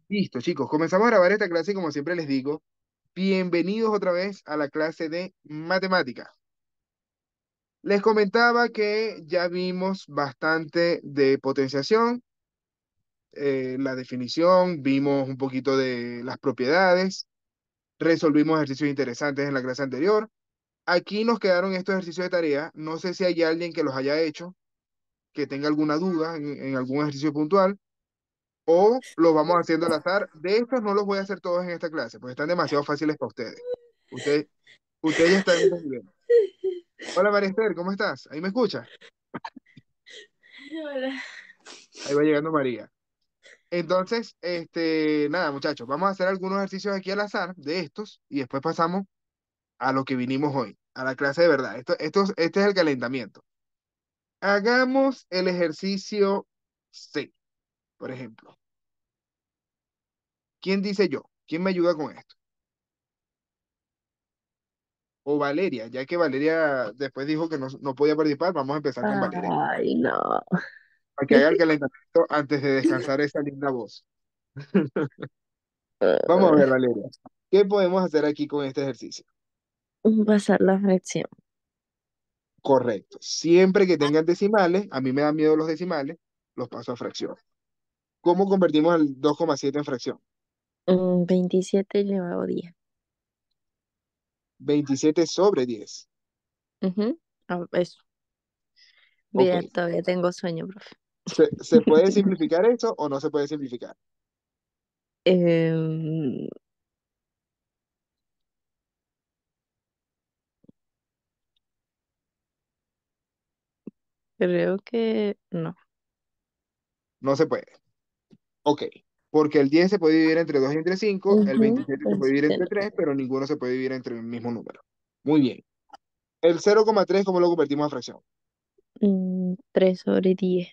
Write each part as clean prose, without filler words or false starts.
Listo, chicos, comenzamos a grabar esta clase y como siempre les digo, bienvenidos otra vez a la clase de matemática. Les comentaba que ya vimos bastante de potenciación, la definición, vimos un poquito de las propiedades, resolvimos ejercicios interesantes en la clase anterior. Aquí nos quedaron estos ejercicios de tarea. No sé si hay alguien que los haya hecho, que tenga alguna duda en algún ejercicio puntual, o los vamos haciendo al azar. De estos no los voy a hacer todos en esta clase, porque están demasiado fáciles para ustedes. Ustedes, ustedes ya están en este nivel. Hola María Esther, ¿cómo estás? ¿Ahí me escuchas? Hola. Ahí va llegando María. Entonces, nada, muchachos, vamos a hacer algunos ejercicios aquí al azar de estos y después pasamos a lo que vinimos hoy, a la clase de verdad. Este es el calentamiento. Hagamos el ejercicio C, por ejemplo. ¿Quién dice yo? ¿Quién me ayuda con esto? O Valeria, ya que Valeria después dijo que no podía participar, vamos a empezar con Valeria, Ay, no. para que haga el calentamiento antes de descansar esa linda voz. Vamos a ver, Valeria, ¿qué podemos hacer aquí con este ejercicio? Pasar la fracción. Correcto. Siempre que tengan decimales, a mí me dan miedo los decimales, los paso a fracción. ¿Cómo convertimos el 2,7 en fracción? 27 elevado a 10. 27/10. Ujú. Eso. Ok. Bien, todavía tengo sueño, profe. ¿Se puede simplificar eso o no se puede simplificar? Em, Creo que no. No se puede. Ok. Porque el 10 se puede dividir entre 2 y entre 5, el Ujú, 27 se puede pues, dividir entre 3, pero ninguno se puede dividir entre el mismo número. Muy bien. El 0,3, ¿cómo lo convertimos a fracción? 3/10.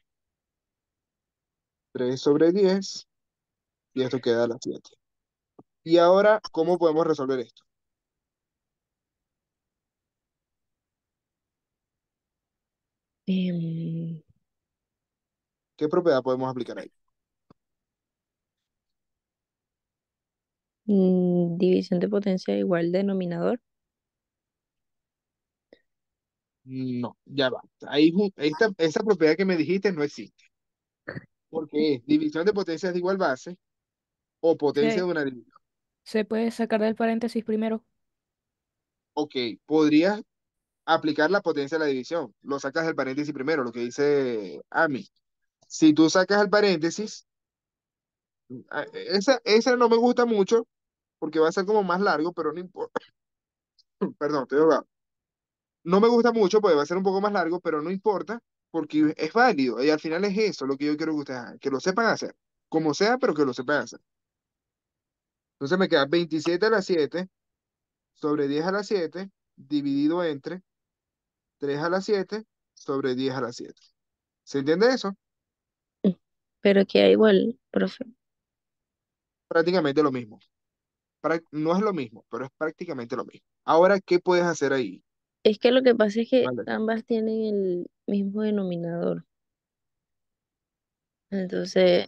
3/10 y esto queda a las 7. Y ahora, ¿cómo podemos resolver esto? Em, ¿Qué propiedad podemos aplicar ahí? División de potencia igual denominador. No, ya va. Ahí, esa propiedad que me dijiste no existe, porque es división de potencias de igual base o potencia Se, de una división. se puede sacar del paréntesis primero. Ok, podrías aplicar la potencia de la división. Lo sacas del paréntesis primero, lo que dice Ami. Si tú sacas el paréntesis, esa no me gusta mucho porque va a ser como más largo, pero no importa. Perdón, estoy ahogado. No me gusta mucho porque va a ser un poco más largo, pero no importa porque es válido. Y al final es eso lo que yo quiero que ustedes hagan, que lo sepan hacer. Como sea, pero que lo sepan hacer. Entonces me queda 27 a las 7 sobre 10 a las 7 dividido entre 3 a las 7 sobre 10 a las 7. ¿Se entiende eso? Mm, Pero queda igual, profe. Prácticamente lo mismo. No es lo mismo, pero es prácticamente lo mismo. Ahora, ¿qué puedes hacer ahí? Es que lo que pasa es que Vale. ambas tienen el mismo denominador. Entonces,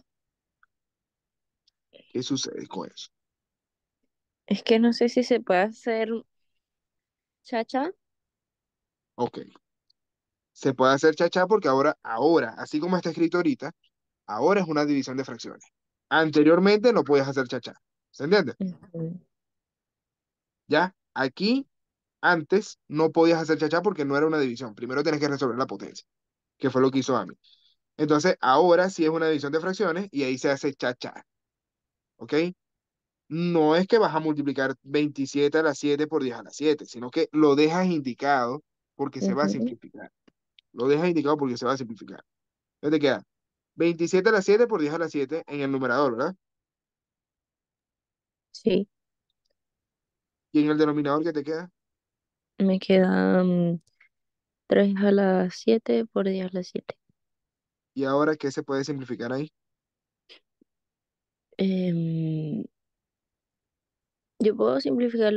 ¿Qué sucede con eso? es que no sé si se puede hacer chacha. Ok. Se puede hacer chachá porque ahora, así como está escrito ahorita, ahora es una división de fracciones. Anteriormente no podías hacer chachá. ¿Se entiende? Ujú. Ya, aquí, antes, no podías hacer chachá porque no era una división. Primero tienes que resolver la potencia, que fue lo que hizo Ami. Entonces, ahora sí es una división de fracciones y ahí se hace chachá. ¿Ok? No es que vas a multiplicar 27 a las 7 por 10 a las 7, sino que lo dejas indicado porque se va a Ujú. simplificar. Lo dejas indicado porque se va a simplificar. Entonces te queda 27 a las 7 por 10 a las 7 en el numerador, ¿verdad? Sí, Y en el denominador, ¿qué te queda? me quedan 3/7 por 10/7. Y ahora, ¿qué se puede simplificar ahí? Em, yo puedo simplificar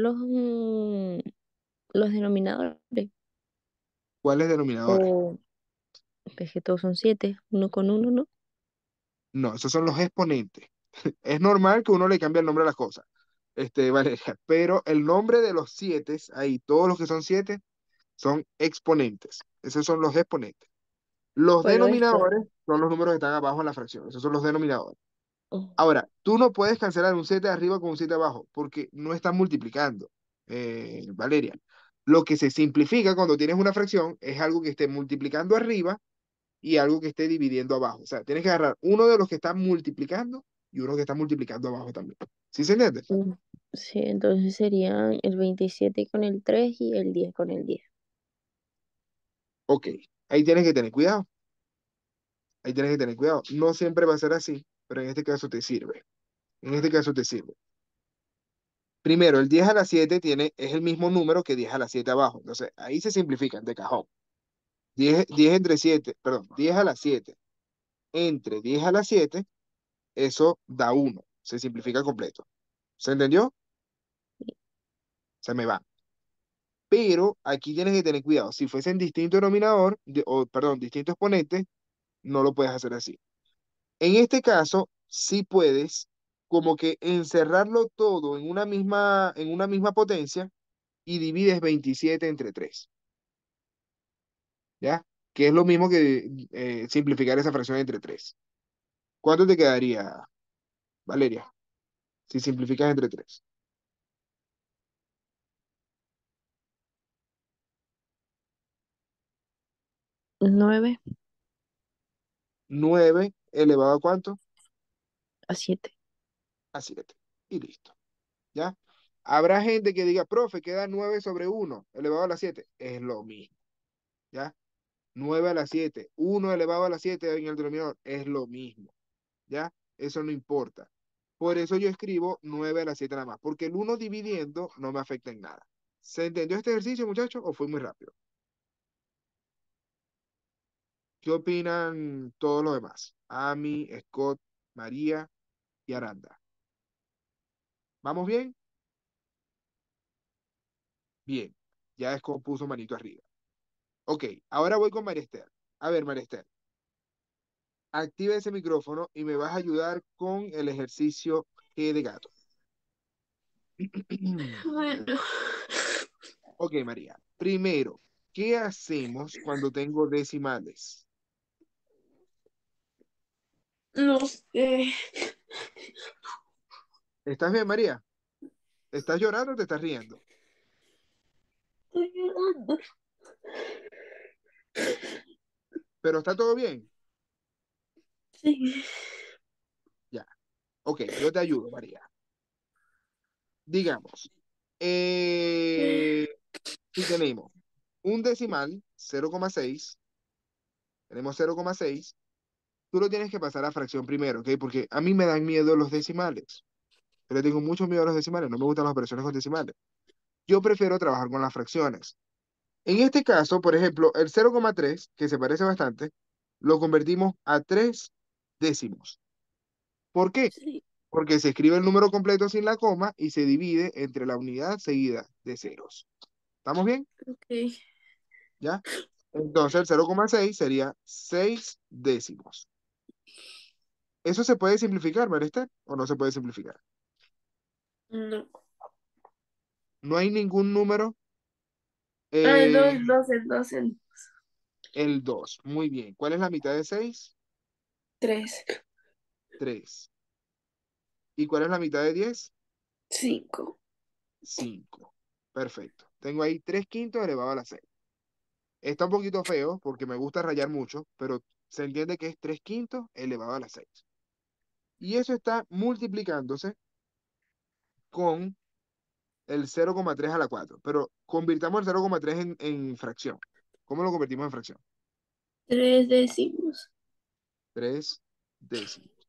los denominadores. ¿Cuáles denominadores? O es que todos son 7, uno con uno, ¿no? No, esos son los exponentes. Es normal que uno le cambie el nombre a las cosas, Valeria, pero el nombre de los siete, ahí, todos los que son siete, son exponentes. Esos son los exponentes. Los Bueno, esto. denominadores son los números que están abajo en la fracción. Esos son los denominadores. Ahora, tú no puedes cancelar un 7 arriba con un 7 abajo porque no están multiplicando, Valeria. Lo que se simplifica cuando tienes una fracción es algo que esté multiplicando arriba y algo que esté dividiendo abajo. O sea, tienes que agarrar uno de los que está multiplicando y uno que está multiplicando abajo también. ¿Sí se entiende? Mm, Sí, entonces serían el 27 con el 3 y el 10 con el 10. Ok, ahí tienes que tener cuidado. Ahí tienes que tener cuidado. No siempre va a ser así, pero en este caso te sirve. En este caso te sirve. Primero, el 10 a la 7 es el mismo número que 10 a la 7 abajo. Entonces, ahí se simplifican de cajón. 10 entre 7, perdón, 10 a la 7 entre 10 a la 7, eso da 1. Se simplifica completo. ¿Se entendió? Se me va. Pero aquí tienes que tener cuidado. Si fuesen distinto denominador, o perdón, distinto exponente, no lo puedes hacer así. En este caso, sí puedes como que encerrarlo todo en una misma potencia y divides 27 entre 3, ¿ya? Que es lo mismo que simplificar esa fracción entre 3. ¿Cuánto te quedaría, Valeria, si simplificas entre 3? 9 9 elevado a ¿cuánto? a 7. A 7. Y listo, ¿ya? Habrá gente que diga, profe, queda 9 sobre 1 elevado a la 7. Es lo mismo, ¿ya? 9 a la 7, 1 elevado a la 7 en el denominador, es lo mismo, ¿ya? Eso no importa. Por eso yo escribo 9 a la 7 nada más, porque el uno dividiendo no me afecta en nada. ¿Se entendió este ejercicio, muchachos, o fue muy rápido? ¿Qué opinan todos los demás? Ami, Scott, María y Aranda. ¿Vamos bien? Bien. Ya Scott puso manito arriba. Ok, ahora voy con María Esther. A ver, María Esther, activa ese micrófono y me vas a ayudar con el ejercicio G de gato. Bueno, Ok, María. Primero, ¿qué hacemos cuando tengo decimales? no sé. ¿Estás bien, María? ¿Estás llorando o te estás riendo? Estoy llorando. Pero está todo bien. Sí. Ya. Ok, yo te ayudo, María. Digamos, eh, si tenemos un decimal, 0,6, tenemos 0,6, tú lo tienes que pasar a fracción primero, ¿ok? Porque a mí me dan miedo los decimales. Yo le tengo mucho miedo a los decimales, no me gustan las operaciones con decimales. Yo prefiero trabajar con las fracciones. En este caso, por ejemplo, el 0,3, que se parece bastante, lo convertimos a 3 décimos. ¿Por qué? Sí, Porque se escribe el número completo sin la coma y se divide entre la unidad seguida de ceros. ¿Estamos bien? ok. ¿Ya? Entonces el 0,6 sería 6 décimos. ¿Eso se puede simplificar, Marester? ¿O no se puede simplificar? No. No hay ningún número. Ah, no, eh, el 12, el 12. el 2. Muy bien. ¿Cuál es la mitad de 6? 3, 3. ¿Y cuál es la mitad de 10? 5. 5. Perfecto. Tengo ahí 3 quintos elevado a la 6. Está un poquito feo porque me gusta rayar mucho, pero se entiende que es 3 quintos elevado a la 6. Y eso está multiplicándose con el 0,3 a la 4. Pero convirtamos el 0,3 en fracción. ¿Cómo lo convertimos en fracción? 3 décimos. 3 décimos.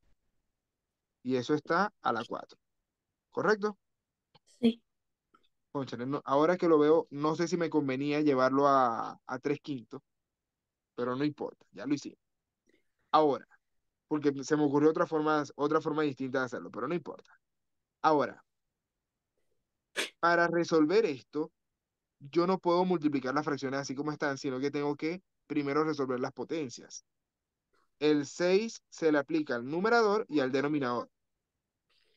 Y eso está a la 4. ¿Correcto? Sí. Cónchale, ahora que lo veo, no sé si me convenía llevarlo a 3 quintos, pero no importa, ya lo hicimos. Ahora, porque se me ocurrió otra forma distinta de hacerlo, pero no importa. Ahora, para resolver esto, yo no puedo multiplicar las fracciones así como están, sino que tengo que primero resolver las potencias. El 6 se le aplica al numerador y al denominador.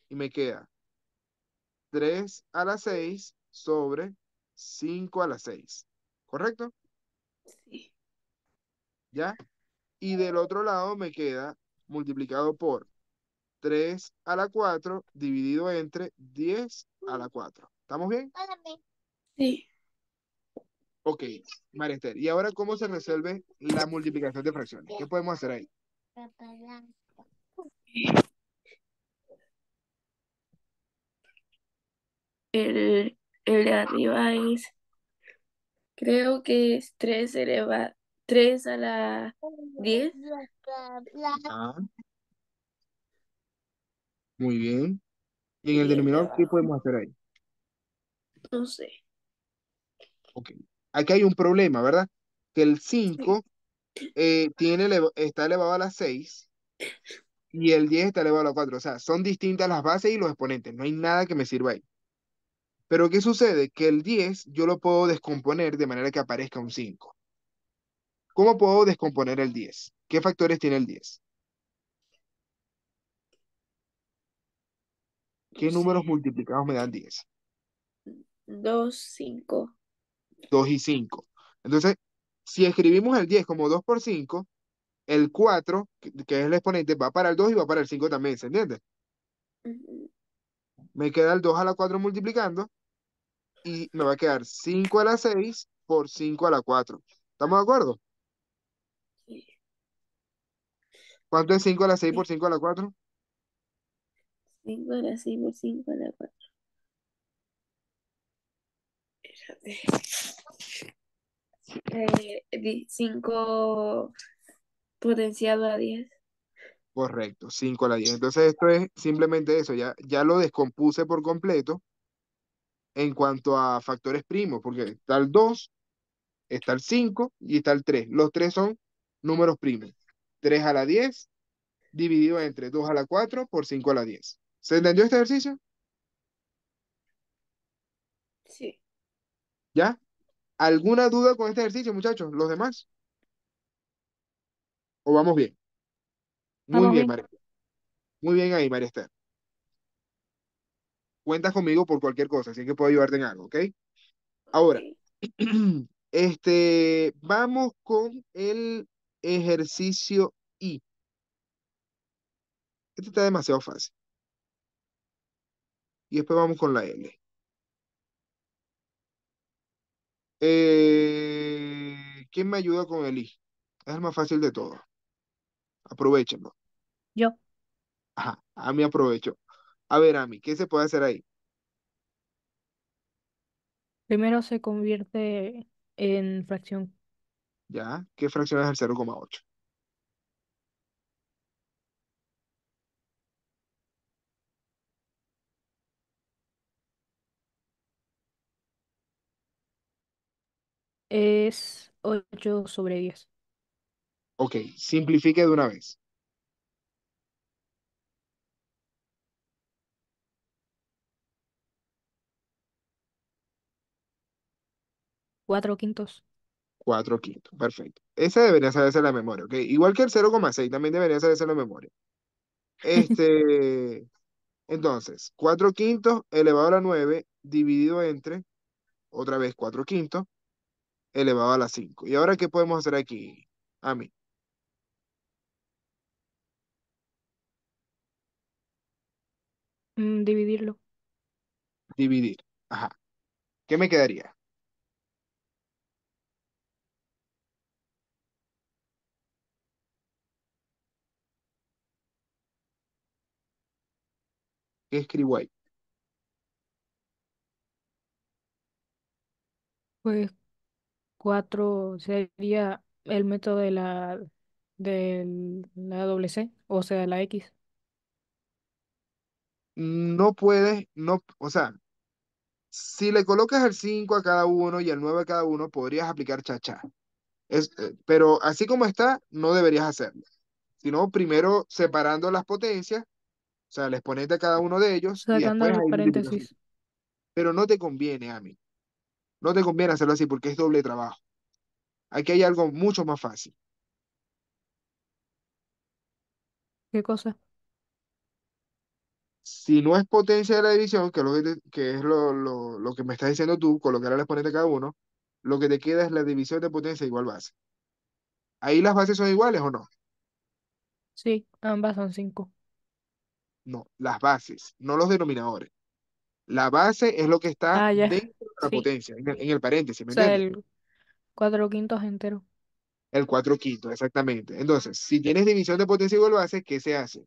y me queda 3 a la 6 sobre 5 a la 6. ¿Correcto? Sí. ¿Ya? Y del otro lado me queda multiplicado por 3 a la 4 dividido entre 10 a la 4. ¿Estamos bien? Sí. Ok, María Esther. ¿Y ahora cómo se resuelve la multiplicación de fracciones? ¿Qué podemos hacer ahí? El de arriba es, creo que es 3 a la 10. Ah, muy bien. ¿Y en el Y el de denominador qué abajo, podemos hacer ahí? no sé. Ok. Aquí hay un problema, ¿verdad? Que el Sí. 5 está elevado a la 6 y el 10 está elevado a la 4. O sea, son distintas las bases y los exponentes. No hay nada que me sirva ahí. Pero ¿qué sucede? Que el 10 yo lo puedo descomponer de manera que aparezca un 5. ¿Cómo puedo descomponer el 10? ¿Qué factores tiene el 10? No ¿Qué sé. números multiplicados me dan 10? 2, 5. 2 y 5. Entonces, si escribimos el 10 como 2 por 5, el 4, que es el exponente, va para el 2 y va para el 5 también, ¿se entiende? Ujú. Me queda el 2 a la 4 multiplicando y me va a quedar 5 a la 6 por 5 a la 4. ¿Estamos de acuerdo? Sí. ¿Cuánto es 5 a la 6 Sí. por 5 a la 4? 5 a la 6 por 5 a la 4. 5 potenciado a 10. Correcto, 5 a la 10. Entonces esto es simplemente eso, ya lo descompuse por completo en cuanto a factores primos, porque está el 2, está el 5 y está el 3. Los tres son números primos. 3 a la 10 dividido entre 2 a la 4 por 5 a la 10. ¿Se entendió este ejercicio? Sí. ¿Ya? ¿Alguna duda con este ejercicio, muchachos? ¿Los demás? ¿O vamos bien? Muy Vamos bien, bien. María. Muy bien ahí, María Esther. Cuentas conmigo por cualquier cosa, así que puedo ayudarte en algo, ¿ok? Ahora, Ok. vamos con el ejercicio I. Este está demasiado fácil. Y después vamos con la L. ¿Quién me ayuda con el I? Es el más fácil de todo. Aprovechenlo. Yo. Ajá, a mí aprovecho. A ver, Ami, ¿qué se puede hacer ahí? Primero se convierte en fracción. ¿Ya? ¿Qué fracción es el 0,8? Es 8/10. Ok, simplifique de una vez. 4/5. 4 quintos, perfecto. Esa debería saberse la memoria, ¿ok? Igual que el 0,6 también debería saberse la memoria. Este, entonces, 4 quintos elevado a la 9 dividido entre, otra vez, 4 quintos elevado a la 5. ¿Y ahora qué podemos hacer aquí, Ami? Dividirlo. Dividir. Ajá. ¿Qué me quedaría? ¿Qué escribo ahí? Pues 4 sería el método de la doble C, o sea, la X. No puedes, no, o sea, si le colocas el 5 a cada uno y el 9 a cada uno, podrías aplicar cha-cha. Pero así como está, no deberías hacerlo. Sino primero separando las potencias, o sea, el exponente a cada uno de ellos, y Sacando después los ahí multiplicación. paréntesis. Pero no te conviene, Ami. No te conviene hacerlo así porque es doble trabajo. Aquí hay algo mucho más fácil. ¿Qué cosa? Si no es potencia de la división, que es que es lo que me estás diciendo tú, colocar al exponente cada uno, lo que te queda es la división de potencia igual base. ¿Ahí las bases son iguales o no? Sí, ambas son 5. No, las bases, no los denominadores. La base es lo que está Ah, ya. dentro de la Sí. potencia, en el paréntesis, O ¿me sea, entiendes? el 4/5 entero. El 4 quintos, exactamente. Entonces, si tienes división de potencia igual base, ¿qué se hace?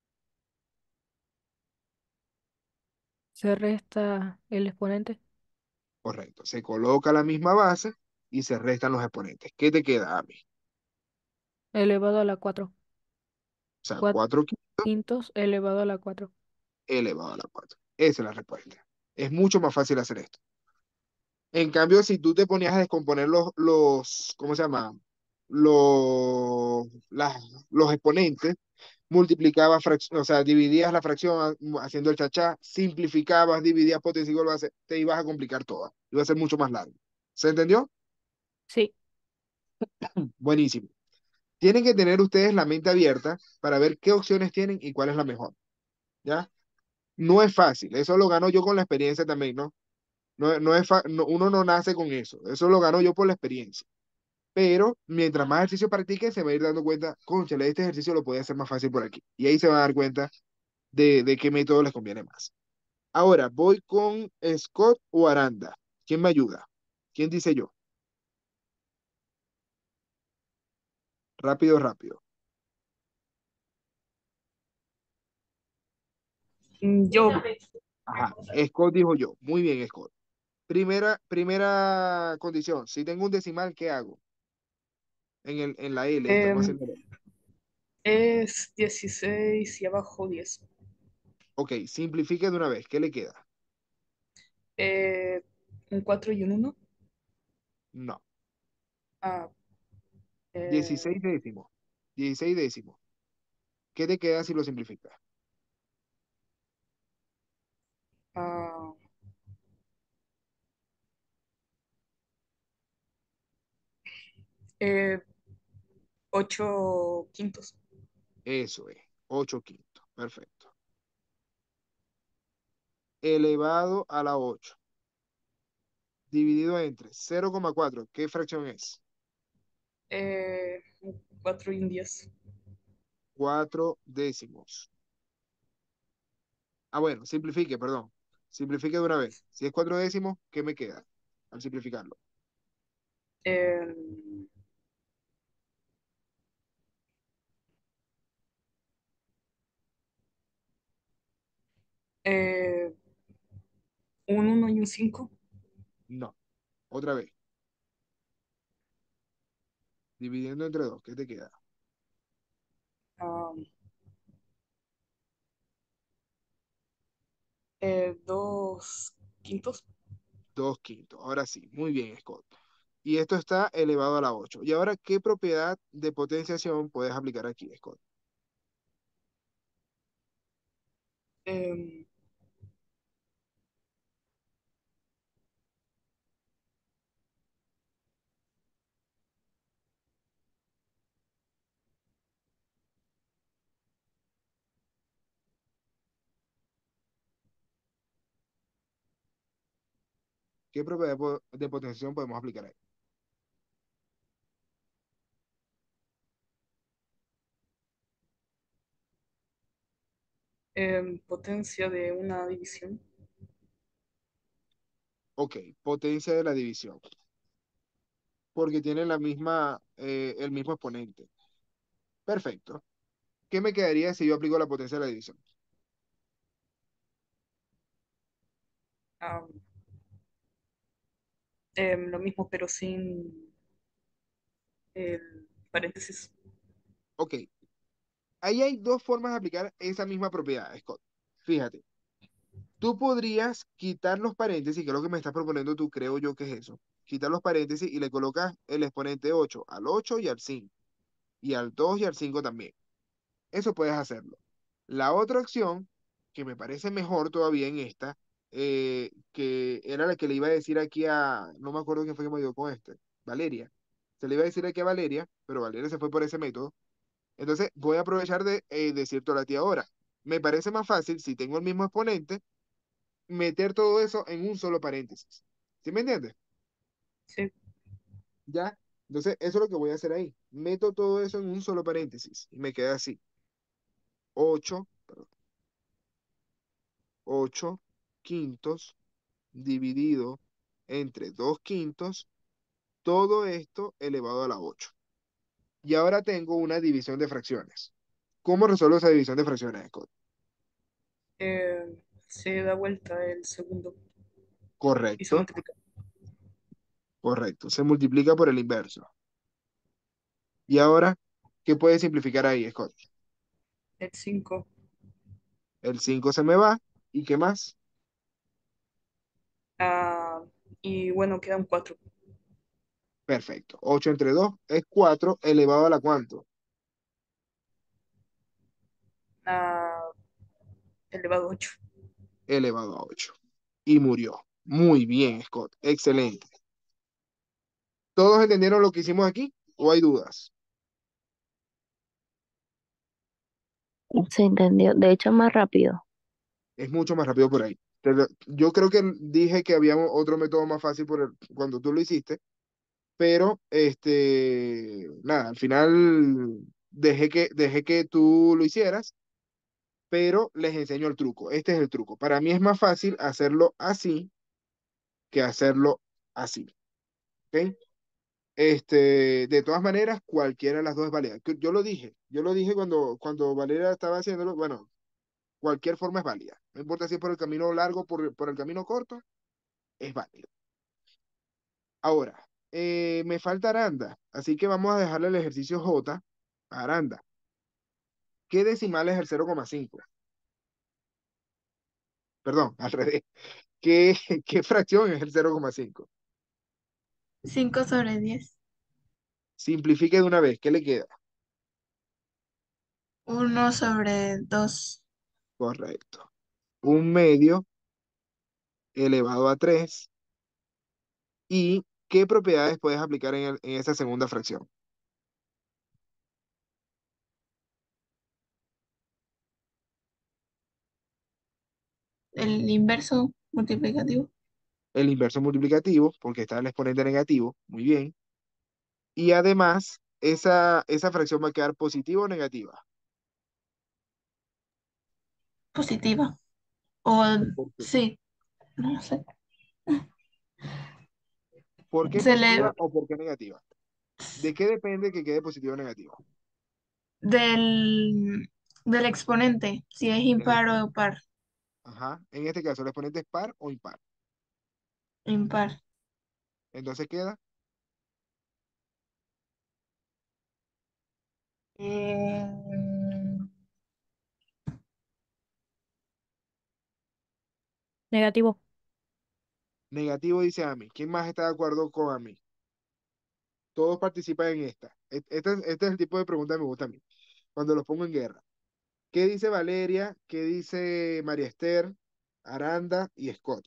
Se resta el exponente Correcto. Se coloca la misma base y se restan los exponentes. ¿Qué te queda a mí? elevado a la 4. O sea, 4 4 quintos elevado a la 4. elevado a la 4. Esa es la respuesta. Es mucho más fácil hacer esto. En cambio, si tú te ponías a descomponer ¿cómo se llama? Los, las- los exponentes, multiplicabas, o sea, dividías la fracción haciendo el chachá, simplificabas, dividías potencia igual base, te ibas a complicar toda. Iba a ser mucho más largo. ¿Se entendió? Sí. Buenísimo. Tienen que tener ustedes la mente abierta para ver qué opciones tienen y cuál es la mejor. ¿Ya? No es fácil. Eso lo gano yo con la experiencia también, ¿no? Uno no nace con eso. Eso lo gano yo por la experiencia. Pero mientras más ejercicio practique, se va a ir dando cuenta, cónchale, este ejercicio lo puede hacer más fácil por aquí. Y ahí se va a dar cuenta de qué método les conviene más. Ahora, voy con Scott o Aranda. ¿Quién me ayuda? ¿Quién dice yo? Rápido, rápido. Yo, Ajá, Scott dijo yo. Muy bien, Scott. Primera condición. Si tengo un decimal, ¿qué hago? En la L, estamos em, haciendo. es 16 y abajo 10. Ok, simplifique de una vez. ¿Qué le queda? Eh, un 4 y un uno. No. Ah, 16 eh, décimos. 16 décimos. ¿Qué te queda si lo simplificas? ah, 8 quintos. Eso es. 8 quintos. Perfecto. Elevado a la 8. Dividido entre 0,4. ¿Qué fracción es? Un 4 y un 10. 4 décimos. Ah, bueno, simplifique, perdón. Simplifique de una vez. Si es 4 décimos, ¿qué me queda al simplificarlo? Eh, eh, un uno y un 5. No. Otra vez. Dividiendo entre 2, ¿qué te queda? 2 quintos. 2 quintos. Ahora sí. Muy bien, Scott. Y esto está elevado a la 8. Y ahora, ¿qué propiedad de potenciación puedes aplicar aquí, Scott? Eh, ¿Qué propiedad de potenciación podemos aplicar ahí? Potencia de una división. Ok, potencia de la división. Porque tiene el mismo exponente. Perfecto. ¿Qué me quedaría si yo aplico la potencia de la división? Ah, lo mismo, pero sin el paréntesis. Ok, ahí hay dos formas de aplicar esa misma propiedad, Scott. Fíjate, tú podrías quitar los paréntesis, que es lo que me estás proponiendo tú, creo yo que es eso. Quitar los paréntesis y le colocas el exponente 8 al 8 y al 5, y al 2 y al 5 también. Eso puedes hacerlo. La otra opción, que me parece mejor todavía en esta, que era la que le iba a decir aquí no me acuerdo quién fue que me dio con este, Valeria. Se le iba a decir aquí a Valeria, pero Valeria se fue por ese método. Entonces voy a aprovechar de decírtelo a ti ahora. Me parece más fácil, si tengo el mismo exponente, meter todo eso en un solo paréntesis. ¿Sí me entiendes? Sí. ¿Ya? Entonces, eso es lo que voy a hacer ahí. Meto todo eso en un solo paréntesis y me queda así. 8, 8 quintos dividido entre 2 quintos, todo esto elevado a la 8. Y ahora tengo una división de fracciones. ¿Cómo resuelvo esa división de fracciones, Scott? Se da vuelta el segundo y se Correcto, multiplica. correcto. Se multiplica por el inverso. Y ahora, ¿qué puede simplificar ahí, Scott? El 5. El 5 se me va. ¿Y qué más? Y bueno, quedan 4. Perfecto. 8 entre 2 es 4 elevado a la cuánto? Elevado a 8. Elevado a 8. Y murió. Muy bien, Scott. Excelente. ¿Todos entendieron lo que hicimos aquí? ¿O hay dudas? Se entendió. De hecho, más rápido. Es mucho más rápido por ahí. Yo creo que dije que había otro método más fácil cuando tú lo hiciste, pero nada, al final dejé que tú lo hicieras, pero les enseño el truco. Este es el truco. Para mí es más fácil hacerlo así que hacerlo así. ¿Ok? De todas maneras, cualquiera de las dos es válida. Yo lo dije cuando Valeria estaba haciéndolo, bueno, cualquier forma es válida. No importa si es por el camino largo, por el camino corto, es válido. Ahora, me falta Aranda, así que vamos a dejarle el ejercicio J a Aranda. ¿Qué decimal es el 0,5? Perdón, al revés. ¿Qué, qué fracción es el 0,5? 5/10. Simplifique de una vez, ¿qué le queda? 1/2. Correcto. Un medio elevado a 3. ¿Y qué propiedades puedes aplicar en esa segunda fracción? El inverso multiplicativo. El inverso multiplicativo, porque está el exponente negativo, muy bien. Y además, esa fracción va a quedar positiva o negativa. Positiva. O ¿Por qué? sí, no sé. ¿Por qué Se le positiva o por qué negativa? ¿De qué depende que quede positiva o negativa? del, del exponente, si es Del impar exponente. o par. Ajá. En este caso, el exponente es par o impar. Impar. Entonces queda Eh, Negativo. negativo, dice Ami. ¿Quién más está de acuerdo con Ami? Todos participan en esta. Este es el tipo de pregunta que me gusta a mí, cuando los pongo en guerra. ¿Qué dice Valeria? ¿Qué dice María Esther, Aranda y Scott?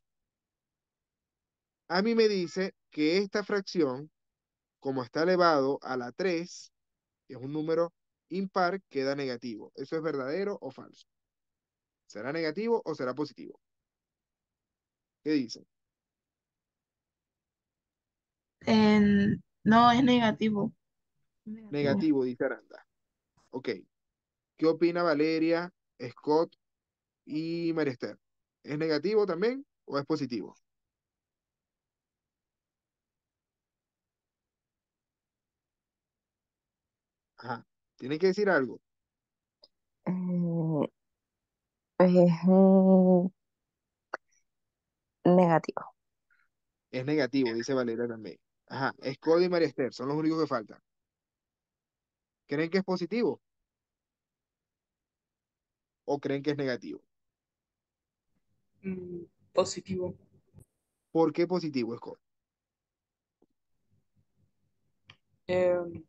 A mí me dice que esta fracción, como está elevado a la 3, que es un número impar, queda negativo. ¿Eso es verdadero o falso? ¿Será negativo o será positivo? ¿Qué dice? no, es negativo. Negativo. Negativo, dice Aranda. Ok. ¿Qué opina Valeria, Scott y María Esther? ¿Es negativo también o es positivo? Ajá. Tienen que decir algo. Eh, es negativo. Es negativo, dice Valeria también. Ajá. Scott y María Esther son los únicos que faltan. ¿Creen que es positivo o creen que es negativo? Positivo. ¿Por qué positivo, Scott? Eh,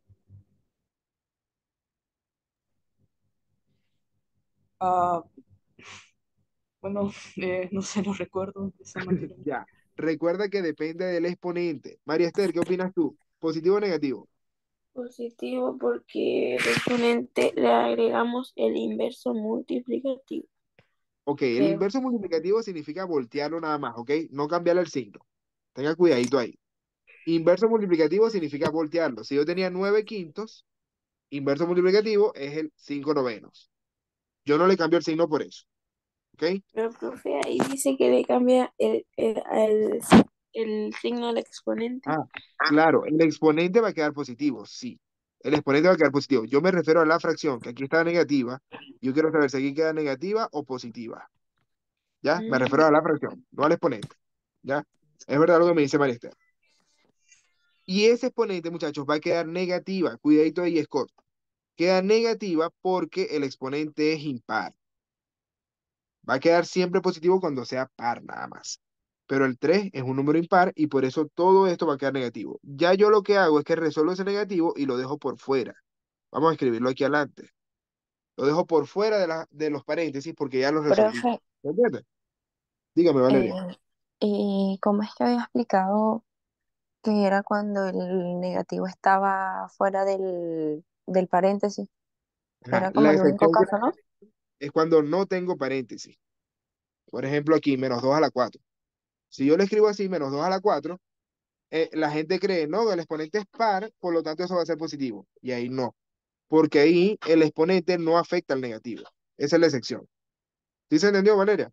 ah, bueno, no sé, no recuerdo de esa materia. Ya. Recuerda que depende del exponente. María Esther, ¿qué opinas tú? ¿Positivo o negativo? Positivo porque el exponente le agregamos el inverso multiplicativo, Ok, el creo. inverso multiplicativo significa voltearlo nada más, ¿ok? No cambiarle el signo. Tenga cuidadito ahí. Inverso multiplicativo significa voltearlo. Si yo tenía 9 quintos, inverso multiplicativo es el 5 novenos. Yo no le cambio el signo por eso, ¿ok? Pero, profe, ahí dice que le cambia el signo al exponente. Ah, claro, el exponente va a quedar positivo, sí. El exponente va a quedar positivo. Yo me refiero a la fracción, que aquí está negativa. Yo quiero saber si aquí queda negativa o positiva. ¿Ya? Me Mm, refiero a la fracción, no al exponente. ¿Ya? Es verdad lo que me dice María Esther. Y ese exponente, muchachos, va a quedar negativa. Cuidadito ahí, Scott. Queda negativa porque el exponente es impar. Va a quedar siempre positivo cuando sea par nada más. Pero el 3 es un número impar y por eso todo esto va a quedar negativo. Ya yo lo que hago es que resuelvo ese negativo y lo dejo por fuera. Vamos a escribirlo aquí adelante. Lo dejo por fuera de los paréntesis porque ya lo resolví. profe, ¿Me entiendes? Dígame, eh, Valeria. ¿cómo es que había explicado que era cuando el negativo estaba fuera del paréntesis? Ajá, Era como la el único excepción caso, ¿no? es cuando no tengo paréntesis. Por ejemplo, aquí, menos 2 a la 4. Si yo le escribo así, menos 2 a la 4, la gente cree, no, el exponente es par, por lo tanto eso va a ser positivo. Y ahí no, porque ahí el exponente no afecta al negativo. Esa es la excepción. ¿Sí se entendió, Valeria?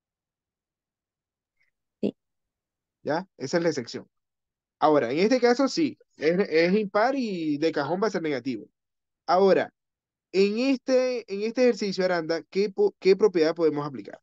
Sí. ¿Ya? Esa es la excepción. Ahora, en este caso sí, es impar y de cajón va a ser negativo. Ahora, en este ejercicio, Aranda, ¿qué propiedad podemos aplicar?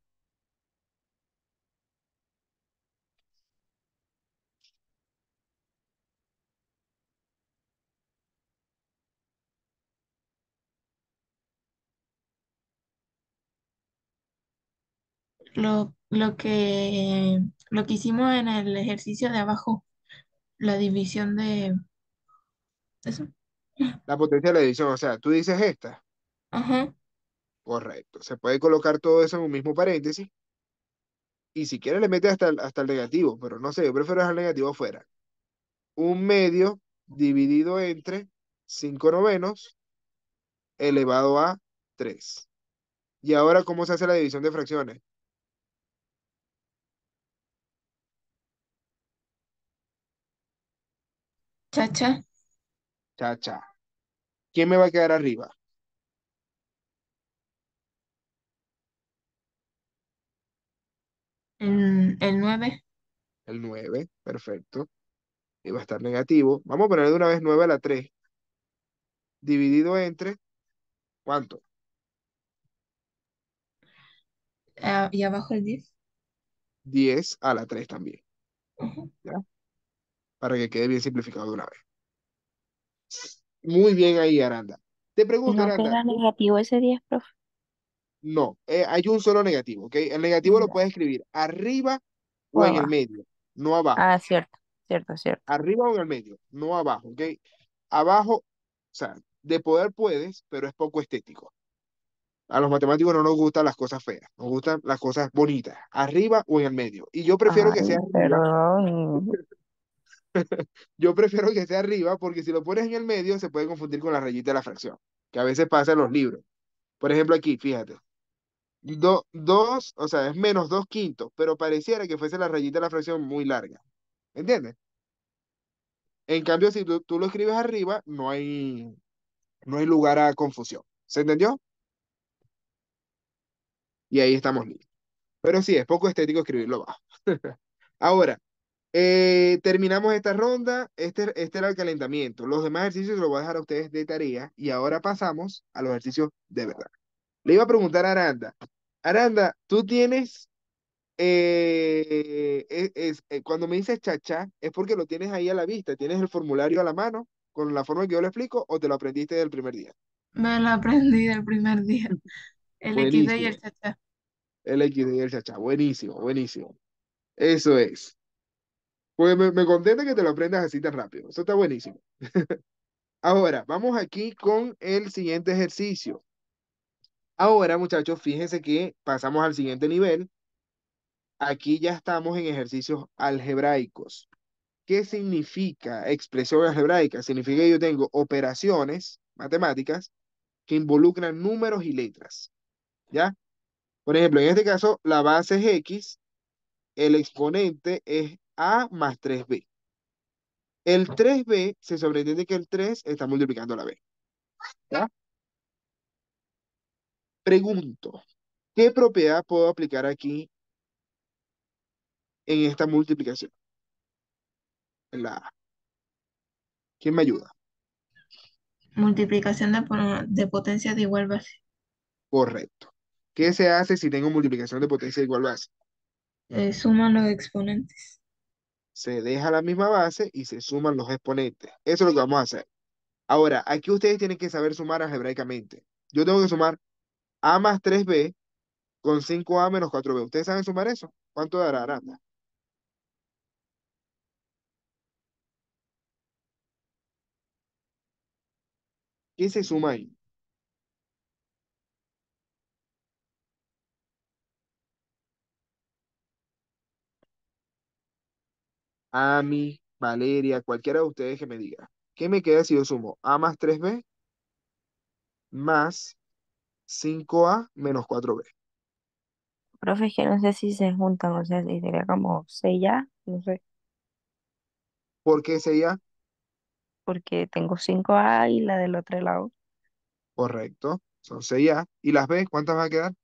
Lo que hicimos en el ejercicio de abajo, la división de eso. La potencia de la división, o sea, tú dices esta. Ajá. Correcto. Se puede colocar todo eso en un mismo paréntesis y si quieres le metes hasta el negativo, pero no sé, yo prefiero dejar el negativo afuera. Un medio dividido entre 5 novenos elevado a 3. Y ahora, ¿cómo se hace la división de fracciones? Chacha. Cha, cha. ¿Quién me va a quedar arriba? El 9. El 9, perfecto. Y va a estar negativo. Vamos a poner de una vez 9 a la 3, dividido entre, ¿cuánto? Y abajo el 10. 10 a la 3 también, Ajá. ¿ya? Para que quede bien simplificado de una vez. Muy bien ahí, Aranda. Te pregunto, No Aranda, queda negativo ese 10, profe. no, hay un solo negativo, ¿ok? El negativo lo Ya. puedes escribir arriba O o en el abajo. medio, no abajo. Ah, cierto, cierto, cierto. Arriba o en el medio, no abajo, ¿ok? Abajo, o sea, de poder puedes, pero es poco estético. A los matemáticos no nos gustan las cosas feas, nos gustan las cosas bonitas, arriba o en el medio. Y yo prefiero que sea Ay, arriba, perdón. yo prefiero que sea arriba porque si lo pones en el medio se puede confundir con la rayita de la fracción, que a veces pasa en los libros. Por ejemplo, aquí, fíjate. Dos, o sea, es menos 2 quintos, pero pareciera que fuese la rayita de la fracción muy larga. ¿Entiendes? En cambio, si tú lo escribes arriba, no hay lugar a confusión. ¿Se entendió? Y ahí estamos listos. Pero sí, es poco estético escribirlo abajo. Ahora, terminamos esta ronda. Este era el calentamiento. Los demás ejercicios los voy a dejar a ustedes de tarea. Y ahora pasamos a los ejercicios de verdad. Le iba a preguntar a Aranda. Aranda, tú tienes cuando me dices chacha, ¿es porque lo tienes ahí a la vista? ¿Tienes el formulario a la mano con la forma que yo lo explico o te lo aprendiste del primer día? Me lo aprendí del primer día. El XD y Buenísimo. el chacha. El X y el chacha. Buenísimo, buenísimo. Eso es. Pues me contenta que te lo aprendas así tan rápido. Eso está buenísimo. Ahora, vamos aquí con el siguiente ejercicio. Ahora, muchachos, fíjense que pasamos al siguiente nivel. Aquí ya estamos en ejercicios algebraicos. ¿Qué significa expresión algebraica? Significa que yo tengo operaciones matemáticas que involucran números y letras, ¿ya? Por ejemplo, en este caso, la base es X, el exponente es A más 3B. El 3B se sobreentiende que el 3 está multiplicando la B, ¿ya? Pregunto, ¿qué propiedad puedo aplicar aquí en esta multiplicación? En la A. ¿Quién me ayuda? Multiplicación de potencia de igual base. Correcto. ¿Qué se hace si tengo multiplicación de potencia igual base? Suman los exponentes. Se deja la misma base y se suman los exponentes. Eso es lo que vamos a hacer. Ahora, aquí ustedes tienen que saber sumar algebraicamente. Yo tengo que sumar A más 3B con 5A menos 4B. ¿Ustedes saben sumar eso? ¿Cuánto dará, Aranda? ¿Qué se suma ahí? Ami, Valeria, cualquiera de ustedes que me diga. ¿Qué me queda si yo sumo A más 3B más 5A menos 4B? Profe, es que no sé si se juntan, o sea, si sería como 6 ya, no sé, ¿Por qué sería? porque tengo 5A y la del otro lado. Correcto. Son 6A. ¿Y las B? ¿Cuántas van a quedar?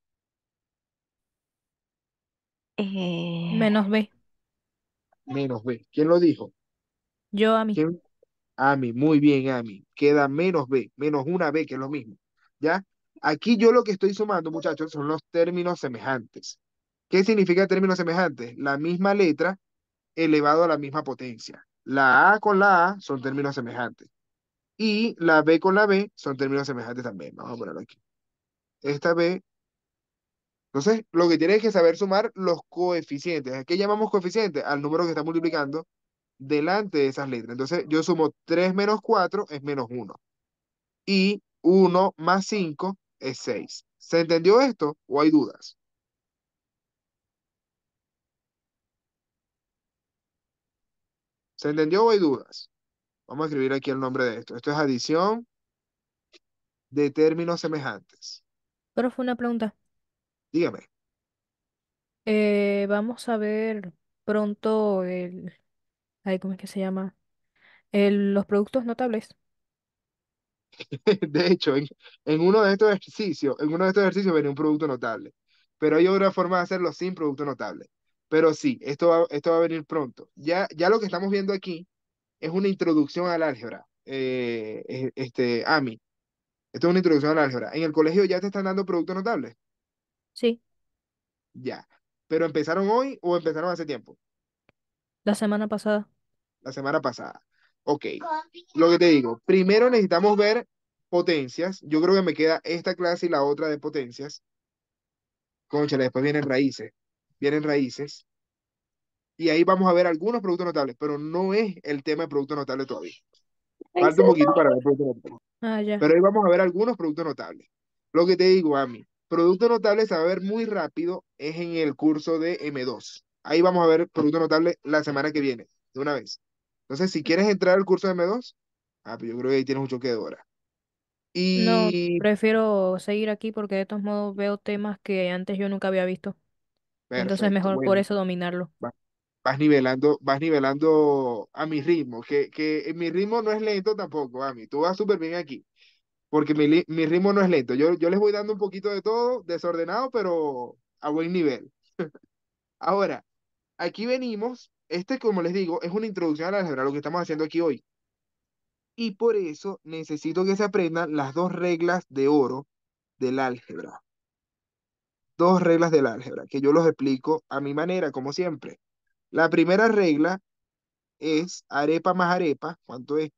Eh, Menos B. Menos B. ¿Quién lo dijo? Yo a mí. ¿Quién? Ami, muy bien, Ami. Queda menos B, menos una B, que es lo mismo. ¿Ya? Aquí yo lo que estoy sumando, muchachos, son los términos semejantes. ¿Qué significa términos semejantes? La misma letra elevado a la misma potencia. La A con la A son términos semejantes. Y la B con la B son términos semejantes también. Vamos a ponerlo aquí. Esta B. Entonces, lo que tienes que saber sumar los coeficientes. ¿A qué llamamos coeficiente? Al número que está multiplicando delante de esas letras. Entonces, yo sumo 3 menos 4 es menos uno. Y 1 más 5 es 6. ¿Se entendió esto o hay dudas? ¿Se entendió o hay dudas? Vamos a escribir aquí el nombre de esto. Esto es adición de términos semejantes. Pero fue una pregunta. Dígame. Vamos a ver pronto ay, ¿cómo es que se llama? Los productos notables. De hecho, en uno de estos ejercicios venía un producto notable. Pero hay otra forma de hacerlo sin producto notable. Pero sí, esto va a venir pronto. Ya lo que estamos viendo aquí es una introducción al álgebra. AMI. Esto es una introducción al álgebra. ¿En el colegio ya te están dando productos notables? Sí, Ya. ¿Pero empezaron hoy o empezaron hace tiempo? la semana pasada. La semana pasada. Ok. Lo que te digo, primero necesitamos ver potencias. Yo creo que me queda esta clase y la otra de potencias. Cónchale, después vienen raíces. Vienen raíces. Y ahí vamos a ver algunos productos notables, pero no es el tema de productos notables todavía. Falta un poquito para ver productos notables. Ah, ya. Pero ahí vamos a ver algunos productos notables. Lo que te digo, Ami, producto notable se va a ver muy rápido, es en el curso de M2. Ahí vamos a ver producto notable la semana que viene, de una vez. Entonces, si quieres entrar al curso de M2, pues yo creo que ahí tienes un choque de hora. No, Y prefiero seguir aquí porque de todos modos veo temas que antes yo nunca había visto. Entonces perfecto, mejor por bueno, eso dominarlo. va- vas nivelando a mi ritmo, que en mi ritmo no es lento tampoco, Ami. Tú vas súper bien aquí. Porque mi ritmo no es lento. Yo les voy dando un poquito de todo, desordenado, pero a buen nivel. Ahora, aquí venimos, como les digo, es una introducción al álgebra, lo que estamos haciendo aquí hoy. Y por eso necesito que se aprendan las dos reglas de oro del álgebra. Dos reglas del álgebra, que yo los explico a mi manera, como siempre. La primera regla es arepa más arepa. ¿Cuánto es?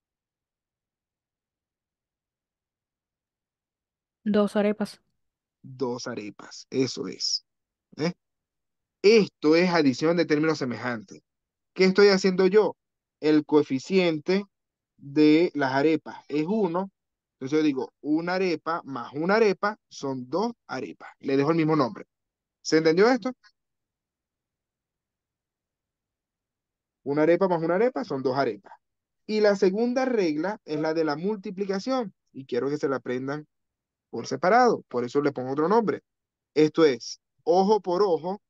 2 arepas. Dos arepas. Eso es. ¿Eh? Esto es adición de términos semejantes. ¿Qué estoy haciendo yo? El coeficiente de las arepas es uno. Entonces yo digo, una arepa más una arepa son dos arepas. Le dejo el mismo nombre. ¿Se entendió esto? Una arepa más una arepa son dos arepas. Y la segunda regla es la de la multiplicación. Y quiero que se la aprendan por separado. Por eso le pongo otro nombre. Esto es ojo por ojo.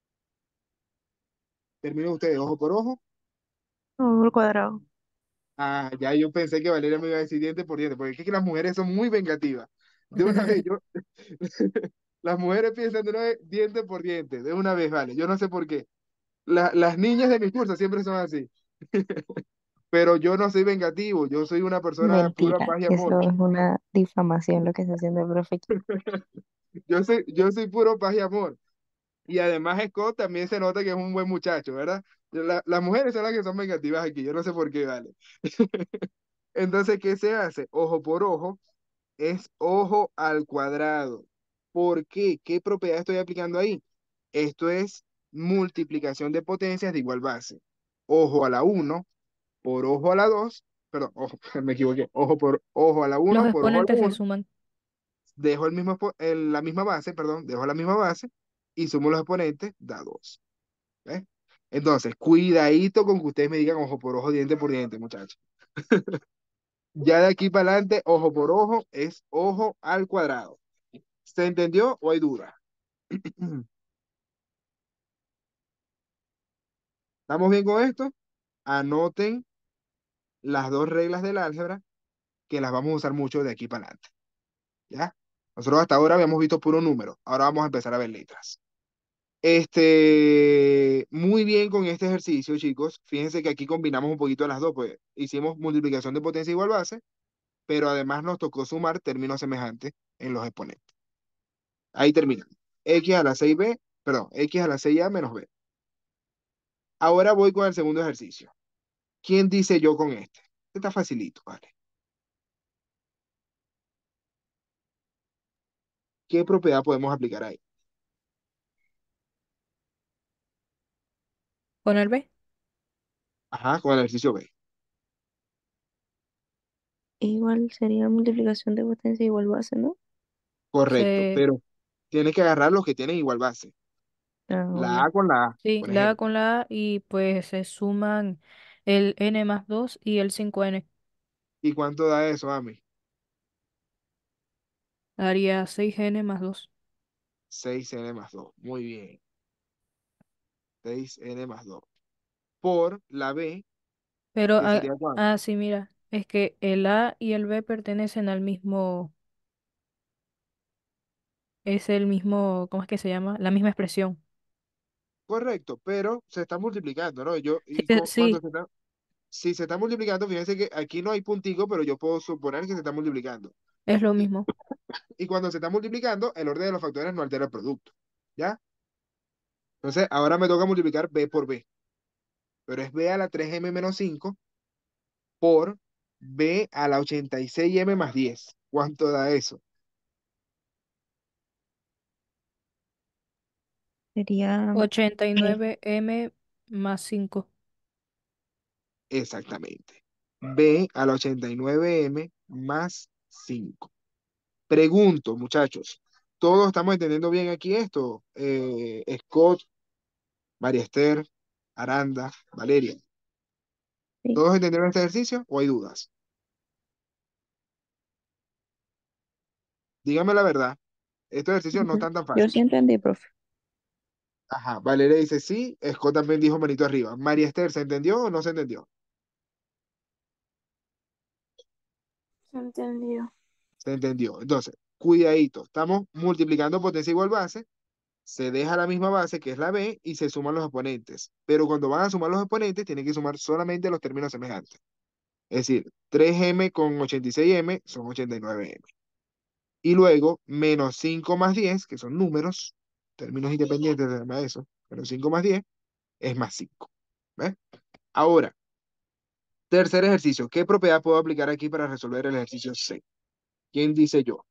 Terminen ustedes, ojo por ojo. Todo al cuadrado. Ah, ya yo pensé que Valeria me iba a decir diente por diente, porque es que las mujeres son muy vengativas. De una vez, las mujeres piensan de una vez diente por diente, de una vez, vale. Yo no sé por qué. Las niñas de mi curso siempre son así. Pero yo no soy vengativo, yo soy una persona pura Mentira, paz y amor. eso es una difamación lo que está haciendo el profe aquí. Yo soy puro paz y amor. Y además Scott también se nota que es un buen muchacho, ¿verdad? Las mujeres son las que son vengativas aquí, yo no sé por qué, vale. Entonces, ¿qué se hace? Ojo por ojo es ojo al cuadrado. ¿Por qué? ¿Qué propiedad estoy aplicando ahí? Esto es multiplicación de potencias de igual base. Ojo a la uno por ojo a la 2, perdón, ojo, me equivoqué, ojo por ojo a la Los uno por ojo a la exponentes se 1, suman. dejo la misma base, perdón, dejo la misma base y sumo los exponentes, da 2. ¿Ves? Entonces, cuidadito con que ustedes me digan ojo por ojo, diente por diente, muchachos. Ya de aquí para adelante, ojo por ojo es ojo al cuadrado. ¿Se entendió o hay duda? ¿Estamos bien con esto? Anoten las dos reglas del álgebra que las vamos a usar mucho de aquí para adelante. ¿Ya? Nosotros hasta ahora habíamos visto puro número. Ahora vamos a empezar a ver letras. Muy bien con este ejercicio, chicos. Fíjense que aquí combinamos un poquito las dos, pues hicimos multiplicación de potencia igual base, pero además nos tocó sumar términos semejantes en los exponentes. Ahí terminamos. X a la 6b, perdón, X a la 6a menos b. Ahora voy con el segundo ejercicio. ¿Quién dice yo con este? Este está facilito, ¿vale? ¿Qué propiedad podemos aplicar ahí? Con el B Ajá, con el ejercicio B. Igual sería multiplicación de potencia igual base, ¿no? Correcto, se, pero tienes que agarrar los que tienen igual base. Ah, La obvio. A con la A, sí, por la A ejemplo. con la A y pues se suman el N más 2 y el 5N. ¿Y cuánto da eso, Ami? Daría 6N más 2. 6n más 2. Muy bien. 6n más 2. Por la B, Pero, que sería cuánto. sí, mira, es que el A y el B pertenecen al mismo, es el mismo, ¿cómo es que se llama? La misma expresión. Correcto, pero se está multiplicando, ¿no? Sí, Cuando sí, si se está multiplicando, fíjense que aquí no hay puntico, pero yo puedo suponer que se está multiplicando. es lo Y, mismo. y cuando se está multiplicando, el orden de los factores no altera el producto. ¿Ya? Entonces, ahora me toca multiplicar B por B. Pero es B a la 3m menos 5 por B a la 86m más 10. ¿Cuánto da eso? Mm, sería 89M más 5. Exactamente. B a la 89m más 5. Pregunto, muchachos, ¿todos estamos entendiendo bien aquí esto? Scott, María Esther, Aranda, Valeria. sí. ¿Todos entendieron este ejercicio o hay dudas? Díganme la verdad. Estos ejercicios no Ujú. están tan Yo sí fáciles. entendí, profe. Ajá, Valeria dice sí, Scott también dijo manito arriba. María Esther, ¿se entendió o no se entendió? Entendido. Se entendió. Entonces, cuidadito, estamos multiplicando potencia igual base, se deja la misma base que es la B y se suman los exponentes. Pero cuando van a sumar los exponentes, tienen que sumar solamente los términos semejantes. Es decir, 3m con 86m son 89m. Y luego, menos 5 más 10, que son números, términos independientes se llama eso, menos 5 más 10 es más 5. ¿Ves? Ahora, tercer ejercicio. ¿Qué propiedad puedo aplicar aquí para resolver el ejercicio C? ¿Quién dice yo?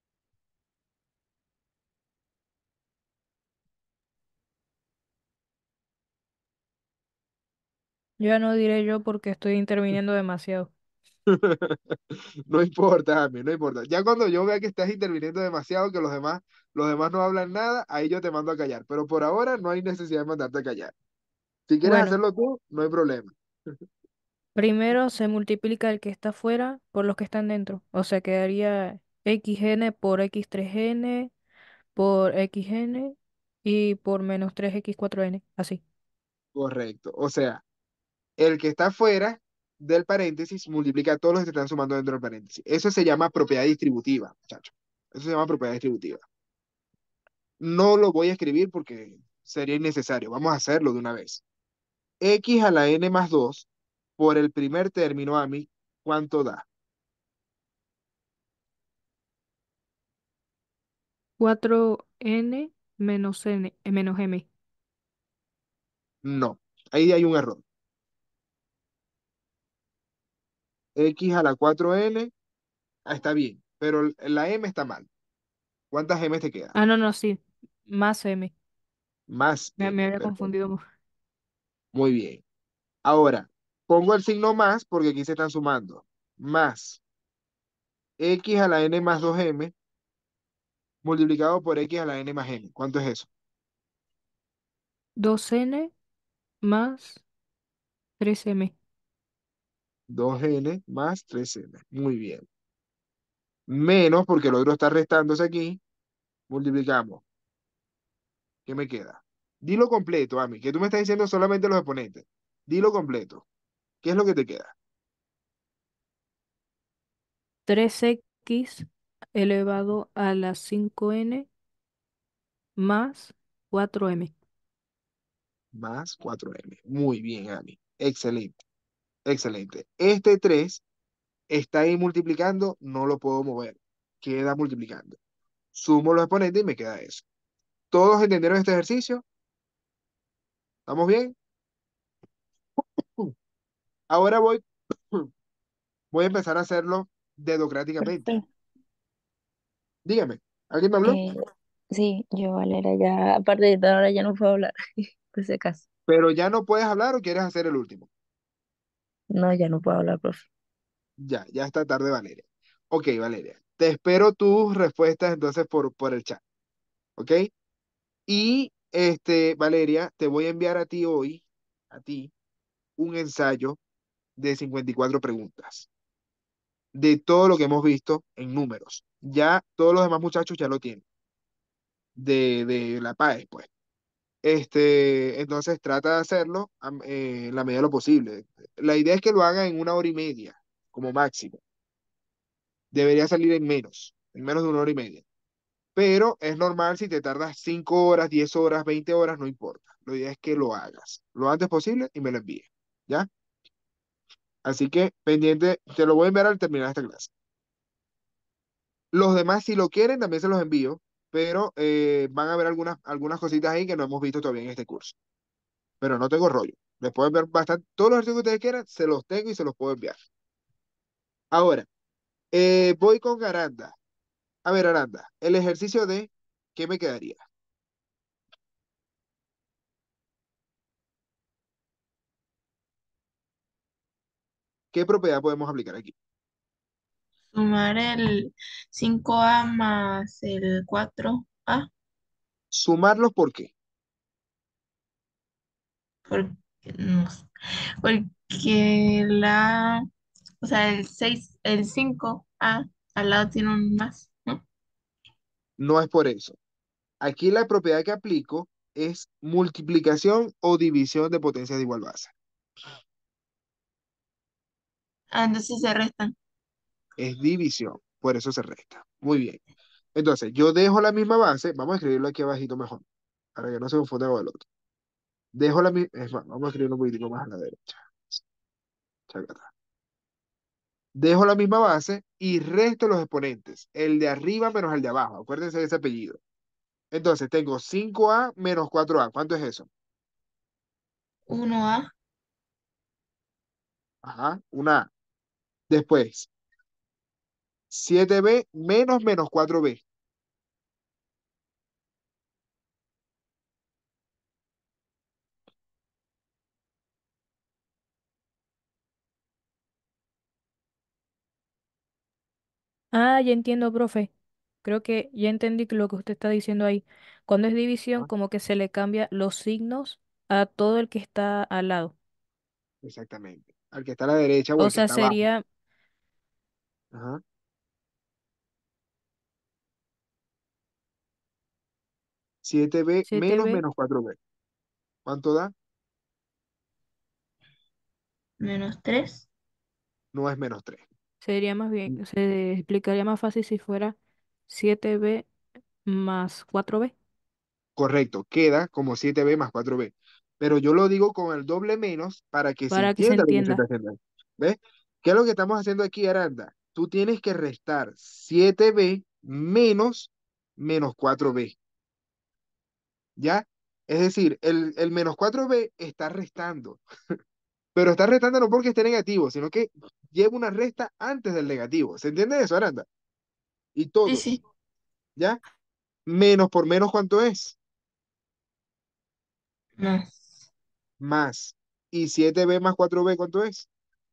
Ya no diré yo porque estoy interviniendo demasiado. No importa, Ami, no importa. Ya cuando yo vea que estás interviniendo demasiado, que los demás no hablan nada, ahí yo te mando a callar. Pero por ahora no hay necesidad de mandarte a callar. Si quieres Bueno, hacerlo tú, no hay problema. primero se multiplica el que está afuera por los que están dentro. O sea, quedaría xn por x3n por xn y por menos 3x4n. Así. Correcto. O sea, el que está fuera del paréntesis multiplica a todos los que se están sumando dentro del paréntesis. Eso se llama propiedad distributiva, muchachos. Eso se llama propiedad distributiva. No lo voy a escribir porque sería innecesario. Vamos a hacerlo de una vez. X a la n más 2 por el primer término a mí, ¿cuánto da? 4n menos n menos m. No, ahí hay un error. X a la 4n, está bien, pero la m está mal. ¿Cuántas m te quedan? Ah, no, no, sí. Más m. Más Me m, había perfecto. confundido. Muy bien. Ahora, pongo el signo más porque aquí se están sumando. Más x a la n más 2m multiplicado por x a la n más m. ¿Cuánto es eso? 2n más 3m. 2n más 3m. Muy bien. Menos, porque el otro está restándose aquí, multiplicamos. ¿Qué me queda? Dilo completo, Ami, que tú me estás diciendo solamente los exponentes. Dilo completo. ¿Qué es lo que te queda? 3x elevado a la 5n más 4m. Más 4m. Muy bien, Ami. Excelente, excelente. Este 3 está ahí multiplicando, no lo puedo mover. Queda multiplicando. Sumo los exponentes y me queda eso. ¿Todos entendieron este ejercicio? ¿Estamos bien? Ahora voy a empezar a hacerlo dedocráticamente. Profe, Dígame, ¿alguien me habló? eh, sí, yo, Valera, ya, a partir de ahora ya no puedo hablar, por si acaso. Pero ya no puedes hablar o quieres hacer el último. No, ya no puedo hablar, profe. Ya está tarde, Valeria. Ok, Valeria. Te espero tus respuestas entonces por el chat, ¿ok? Y Valeria, te voy a enviar a ti, un ensayo de 54 preguntas, de todo lo que hemos visto en números. Ya todos los demás muchachos ya lo tienen, de la PAES, pues. Entonces trata de hacerlo en la medida de lo posible. La idea es que lo haga en 1 hora y media, como máximo. Debería salir en menos de 1 hora y media. Pero es normal si te tardas 5 horas, 10 horas, 20 horas, no importa. La idea es que lo hagas lo antes posible y me lo envíes. ¿Ya? Así que pendiente, te lo voy a enviar al terminar esta clase. Los demás, si lo quieren, también se los envío, pero van a haber algunas cositas ahí que no hemos visto todavía en este curso. Pero no tengo rollo. Les puedo enviar bastante, todos los ejercicios que ustedes quieran, se los tengo y se los puedo enviar. Ahora, voy con Aranda. A ver, Aranda, el ejercicio de, ¿qué me quedaría? ¿Qué propiedad podemos aplicar aquí? Sumar el 5A más el 4A, Sumarlos, ¿por qué? porque, no sé, porque o sea, el 5A al lado tiene un más, ¿no? No es por eso. Aquí la propiedad que aplico es multiplicación o división de potencias de igual base. Ah, entonces se restan. Es división, por eso se resta. Muy bien. Entonces, yo dejo la misma base, vamos a escribirlo aquí abajito mejor, para que no se confunda con el otro. Dejo la misma, es más, vamos a escribirlo un poquitico más a la derecha. Chacata. Dejo la misma base y resto los exponentes, el de arriba menos el de abajo. Acuérdense de ese apellido. Entonces, tengo 5a menos 4a. ¿Cuánto es eso? 1A, Ajá, una a. Después, 7b menos 4b. Ah, ya entiendo, profe. Creo que ya entendí que lo que usted está diciendo ahí. Cuando es división, como que se le cambia los signos a todo el que está al lado. Exactamente. Al que está a la derecha o O el que sea, está abajo. sería Ajá. 7b siete menos b menos 4b. ¿Cuánto da? -3. No es menos 3. sería más bien, se explicaría más fácil si fuera 7b más 4b, Correcto, queda como 7b más 4b. Pero yo lo digo con el doble menos para que se para que se entienda lo que se está entienda. haciendo ahí. ¿Ves? ¿Qué es lo que estamos haciendo aquí, Aranda? Tú tienes que restar 7b menos menos 4b. ¿Ya? Es decir, el menos 4b está restando. Pero está restando no porque esté negativo, sino que lleva una resta antes del negativo. ¿Se entiende eso, Aranda? Y Sí, todos. sí. ¿Ya? Menos por menos, ¿cuánto es? Más Más. ¿Y 7b más 4b cuánto es?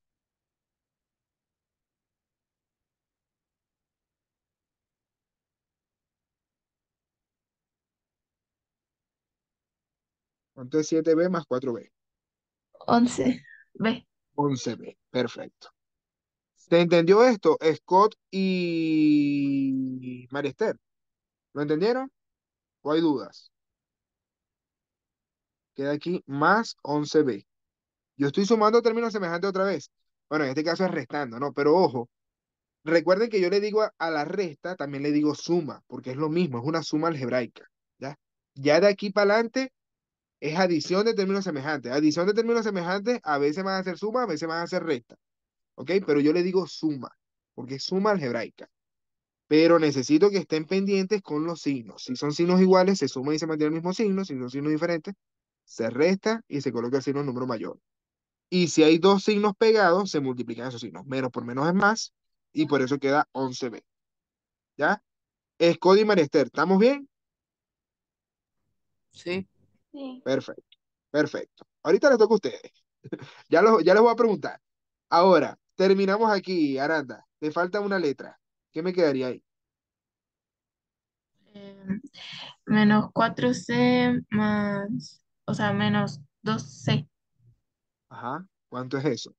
¿Cuánto es 7b más 4b? 11b. 11b. Perfecto. ¿Se entendió esto, Scott y Marister? ¿Lo entendieron? ¿O hay dudas? Queda aquí más 11b. Yo estoy sumando términos semejantes otra vez. Bueno, en este caso es restando, ¿no? Pero ojo, recuerden que yo le digo a la resta, también le digo suma, porque es lo mismo, es una suma algebraica, ¿ya? Ya de aquí para adelante es adición de términos semejantes. Adición de términos semejantes a veces van a ser suma, a veces van a ser resta, ¿ok? Pero yo le digo suma, porque es suma algebraica. Pero necesito que estén pendientes con los signos. Si son signos iguales, se suma y se mantiene el mismo signo. Si son signos diferentes, se resta y se coloca el signo en número mayor. Y si hay dos signos pegados, se multiplican esos signos. Menos por menos es más, y por eso queda 11b. ¿Ya? Es Cody y Mariester. ¿Estamos bien? Sí. Sí. Perfecto, perfecto. Ahorita les toca a ustedes. Ya les voy a preguntar. Ahora, terminamos aquí, Aranda. Te falta una letra. ¿Qué me quedaría ahí? Eh, -4c más, o sea, -2c, Ajá. ¿Cuánto es eso?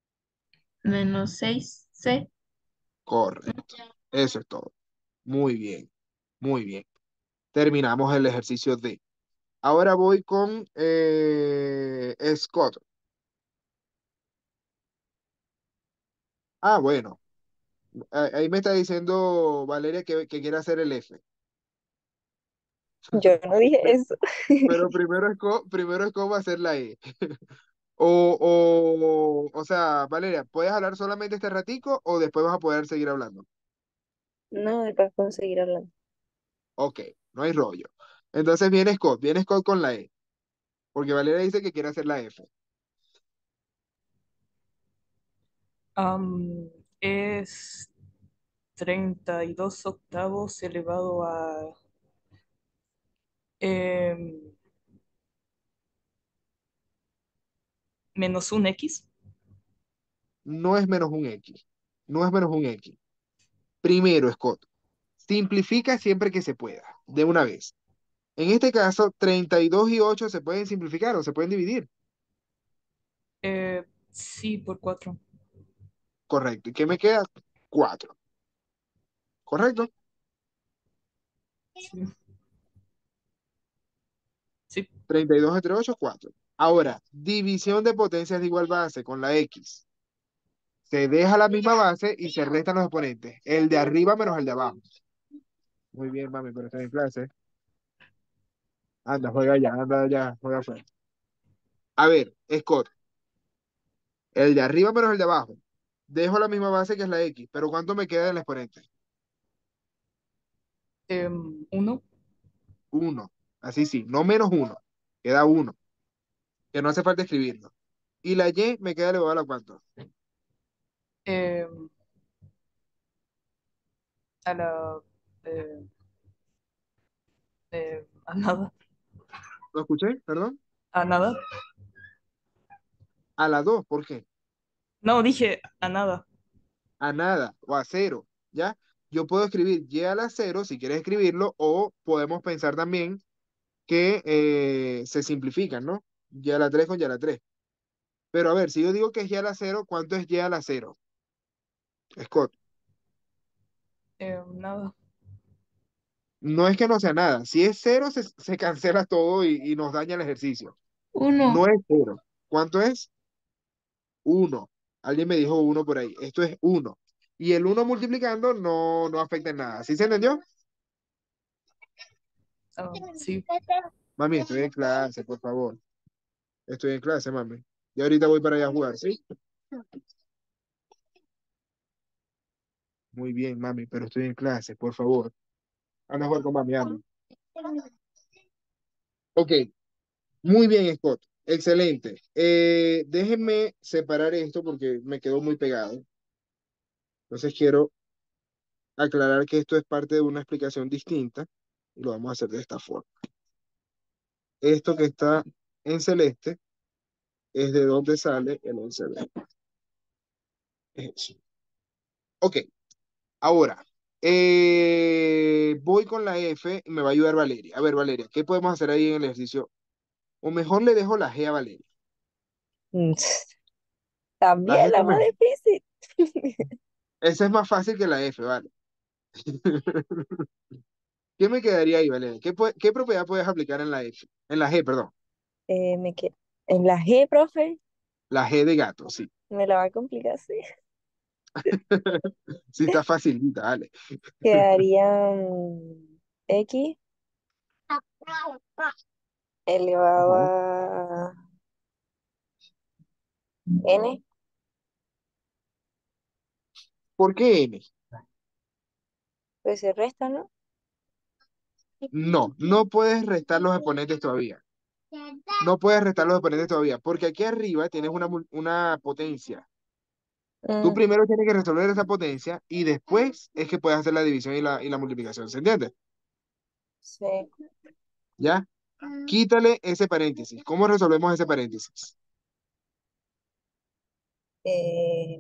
-6c. Correcto. Eso es todo. Muy bien, muy bien. Terminamos el ejercicio D. Ahora voy con Scott. Ah, bueno. Ahí me está diciendo Valeria que quiere hacer el F. Yo no dije eso. Pero primero Scott va a hacer la E. O sea, Valeria, ¿puedes hablar solamente este ratico o después vas a poder seguir hablando? No, después puedo seguir hablando. Ok, no hay rollo. Entonces viene Scott con la E, porque Valeria dice que quiere hacer la F. Es 32 octavos elevado a em, menos un X. No es menos un X. No es menos un X. Primero, Scott, simplifica siempre que se pueda, de una vez. En este caso, 32 y 8 se pueden simplificar o se pueden dividir. Sí, por 4. Correcto. ¿Y qué me queda? 4. ¿Correcto? Sí, sí. 32 entre 8, 4. Ahora, división de potencias de igual base con la X. Se deja la misma base y se restan los exponentes. El de arriba menos el de abajo. Muy bien, mami, pero está en clase. Anda ya, juega afuera. A ver, Scott, el de arriba menos el de abajo. Dejo la misma base que es la X, pero ¿cuánto me queda del exponente? 1. 1. Así sí, no menos 1. Queda 1, que no hace falta escribirlo. Y la Y me queda elevado a la cuánto. A la... eh, a nada. ¿Lo escuché? Perdón. A nada. A la 2, ¿por qué? No, dije a nada. A nada o a cero, ¿ya? Yo puedo escribir Y a la cero si quieres escribirlo, o podemos pensar también que se simplifican, ¿no? Y a la 3 con y a la 3. Pero a ver, si yo digo que es y a la cero, ¿cuánto es y a la cero? Scott, Nada. no es que no sea nada. Si es cero, se cancela todo y nos daña el ejercicio. No Uno. es cero. ¿Cuánto es? Uno. Alguien me dijo uno por ahí. Esto es uno. Y el uno multiplicando no afecta en nada. ¿Sí se entendió? Sí. Mami, estoy en clase, por favor. Estoy en clase, mami. Y ahorita voy para allá a jugar, ¿sí? Muy bien, mami, pero estoy en clase, por favor. Anda a jugar con mami, anda. Ok, muy bien, Scott. Excelente. Déjenme separar esto porque me quedó muy pegado. Entonces quiero aclarar que esto es parte de una explicación distinta y lo vamos a hacer de esta forma. Esto que está en celeste es de donde sale el 11B. Es eso. Ok, ahora voy con la F y me va a ayudar Valeria. A ver, Valeria, ¿qué podemos hacer ahí en el ejercicio? O mejor le dejo la G a Valeria. Mm, La También G la con más mejor. difícil. Esa es más fácil que la F, vale. ¿Qué me quedaría ahí, Valeria? ¿Qué propiedad puedes aplicar en la F? En la G, perdón. Me que... En la G, profe, La G de gato, sí. me la va a complicar, sí. Sí, está facilita, vale. Quedarían X elevado Ajá. a N. ¿Por qué N? Pues se resta, ¿no? No puedes restar los exponentes todavía. No puedes restar los exponentes todavía, porque aquí arriba tienes una potencia. Tú Mm, primero tienes que resolver esa potencia y después es que puedes hacer la división y la multiplicación. ¿Se entiende? sí. ¿Ya? Quítale ese paréntesis. ¿Cómo resolvemos ese paréntesis? Eh,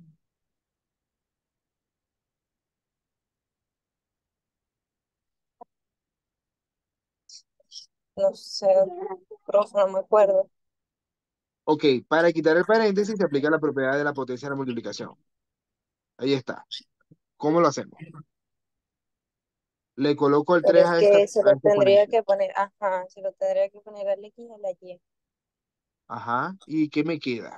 no sé, profe, no me acuerdo. Ok, para quitar el paréntesis se aplica la propiedad de la potencia de la multiplicación. Ahí está. ¿Cómo lo hacemos? Le coloco el Pero 3 es a esta, que se a lo este tendría exponente. que poner, ajá, se lo tendría que poner al X y a la Y. Ajá. ¿Y qué me queda?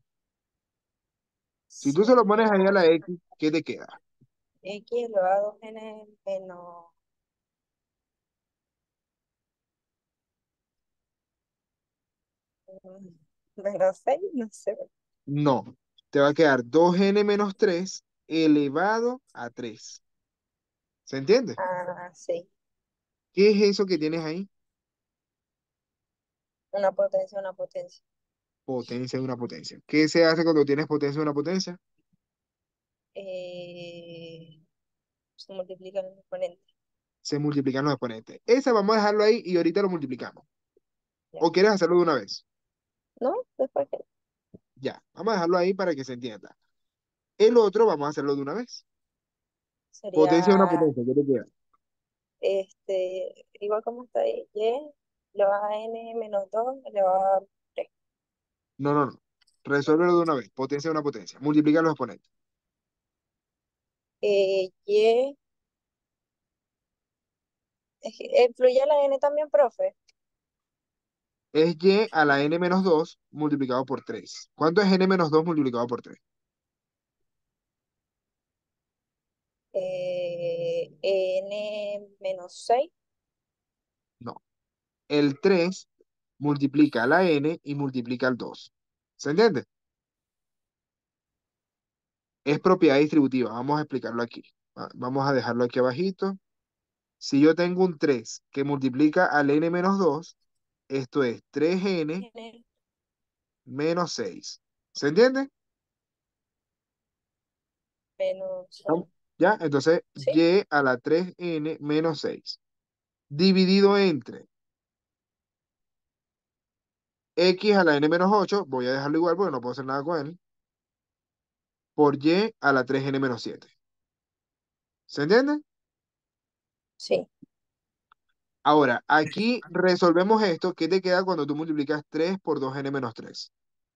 Si tú se lo pones ahí a Sería la X, ¿qué te queda? X elevado a 2N menos, menos 6, no sé. No. Te va a quedar 2n menos 3 elevado a 3. ¿Se entiende? Ah, sí, ¿Qué es eso que tienes ahí? una potencia, una potencia. Potencia de una potencia. ¿Qué se hace cuando tienes potencia de una potencia? Eh, Se multiplican los exponentes. Se multiplican los exponentes. Esa vamos a dejarlo ahí y ahorita lo multiplicamos. Ya. ¿O quieres hacerlo de una vez? ¿No? Después que Ya, vamos a dejarlo ahí para que se entienda. El otro vamos a hacerlo de una vez. Potencia de una sería, potencia, ¿qué te queda? igual como está ahí, Y elevado a N menos 2 elevado a 3. No. Resuélvelo de una vez. Potencia de una potencia. Multiplica los exponentes. Y, ¿influye la N también, profe? Es y a la n menos 2 multiplicado por 3. ¿Cuánto es n menos 2 multiplicado por 3? N menos 6. No. El 3 multiplica a la n y multiplica al 2. ¿Se entiende? Es propiedad distributiva. Vamos a explicarlo aquí. Vamos a dejarlo aquí abajito. Si yo tengo un 3 que multiplica al n menos 2, esto es 3n N menos 6. ¿Se entiende? menos, ¿No? ¿Ya? Entonces, ¿sí? y a la 3n menos 6. Dividido entre x a la n menos 8, voy a dejarlo igual porque no puedo hacer nada con él, por y a la 3n menos 7. ¿Se entiende? Sí. Ahora, aquí resolvemos esto. ¿Qué te queda cuando tú multiplicas 3 por 2n menos 3?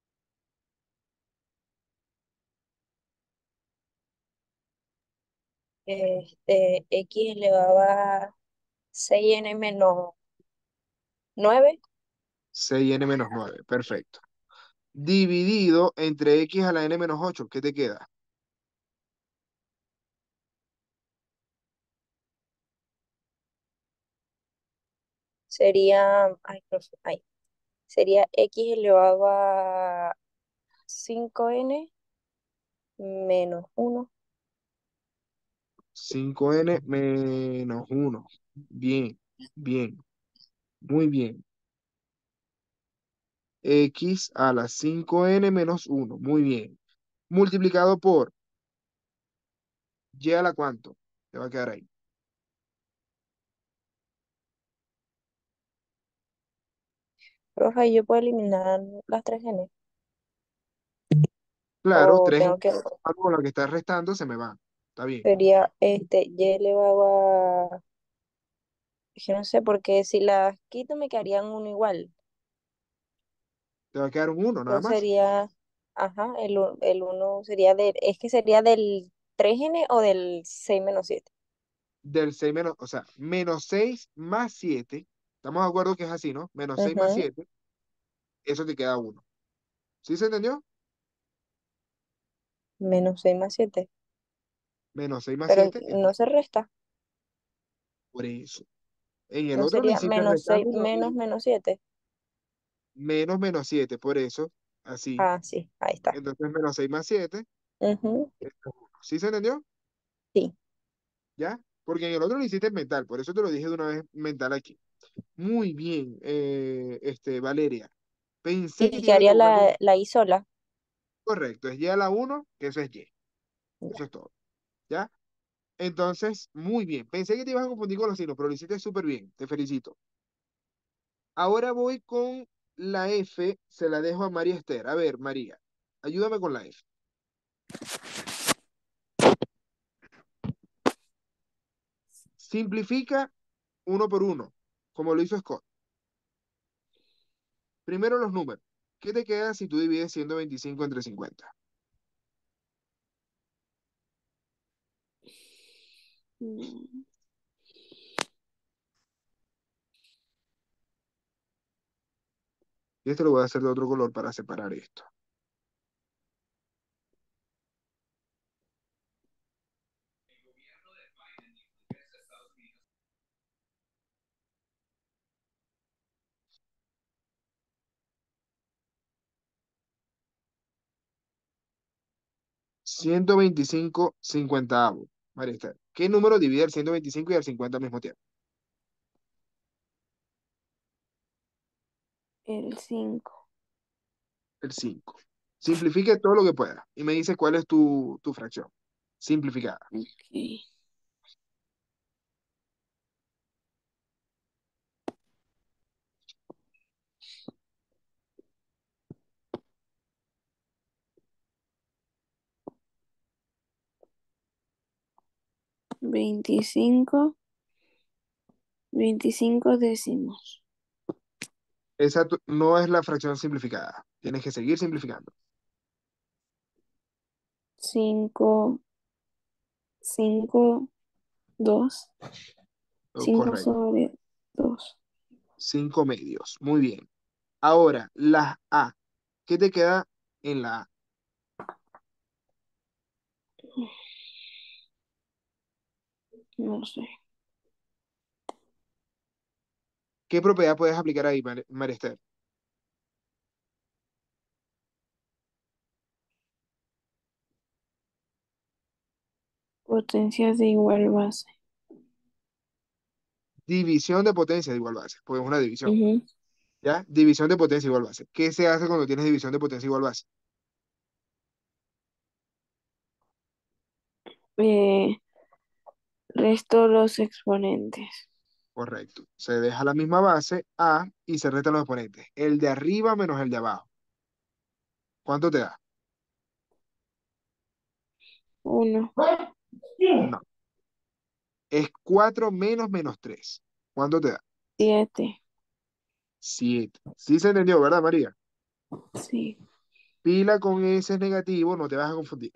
X elevado a 6n menos 9 6n menos 9. Perfecto. Dividido entre x a la n menos 8. ¿Qué te queda? sería, ay, profe, ay, sería X elevado a 5n menos 1. 5n menos 1. Bien, bien, muy bien. X a la 5n menos 1. Muy bien. Multiplicado por y a la cuánto. Te va a quedar ahí. Profe, ¿yo puedo eliminar las 3n? Claro, ¿O 3 tengo que, con lo que está restando se me va. Está bien. sería Y elevado a, es que no sé, porque si las quito me quedarían uno igual. Te va a quedar un 1 nada Entonces más. sería, ajá, el 1 sería es que sería del 3n o del 6 - 7. Del 6 menos, o sea, menos 6 más 7. Estamos de acuerdo que es así, ¿no? Menos 6 más Ujú. 7. Eso te queda 1. ¿Sí se entendió? -6 - 7. Menos 6 más Pero 7 es no se resta. por eso. En el No otro lo sería hiciste menos restando 6 y no. menos 7. Menos menos 7 por eso, así. Ah, sí, ahí está. Entonces menos 6 más 7 Ujú. es 1. ¿Sí se entendió? Sí. ¿Ya? Porque en el otro lo hiciste mental, por eso te lo dije de una vez mental aquí. Muy bien, Valeria. Pensé que Y te ibas a quedaría equivocar con. la I sola. Correcto, es Y a la 1, que eso es Y. Eso Ya. es todo. ¿Ya? Entonces, muy bien. Pensé que te ibas a confundir con los signos, pero lo hiciste súper bien. Te felicito. Ahora voy con la F, se la dejo a María Esther. A ver, María, ayúdame con la F. Simplifica uno por uno, como lo hizo Scott. Primero los números. ¿Qué te queda si tú divides 125 entre 50? Mm, Y esto lo voy a hacer de otro color para separar esto. 125 cincuentaavos. María Esther, ¿qué número divide el 125 y el 50 al mismo tiempo? El 5. El 5. Simplifique todo lo que pueda y me dice cuál es tu fracción. Simplificada. Ok. 25 décimos. Esa no es la fracción simplificada. Tienes que seguir simplificando. 5 5 2 Oh, 5 correcto. sobre 2. 5 medios. Muy bien. Ahora, las A. ¿Qué te queda en la A? No sé. ¿Qué propiedad puedes aplicar ahí, María Esther? Potencias de igual base. División de potencia de igual base. Pues es una división. Ujú. ¿Ya? División de potencia igual base. ¿Qué se hace cuando tienes división de potencia igual base? Eh, Resto los exponentes. Correcto. Se deja la misma base A y se restan los exponentes. El de arriba menos el de abajo. ¿Cuánto te da? 1. No. Es 4 menos menos 3. ¿Cuánto te da? 7. 7. Sí se entendió, ¿verdad, María? Sí. Pila con ese negativo, no te vas a confundir.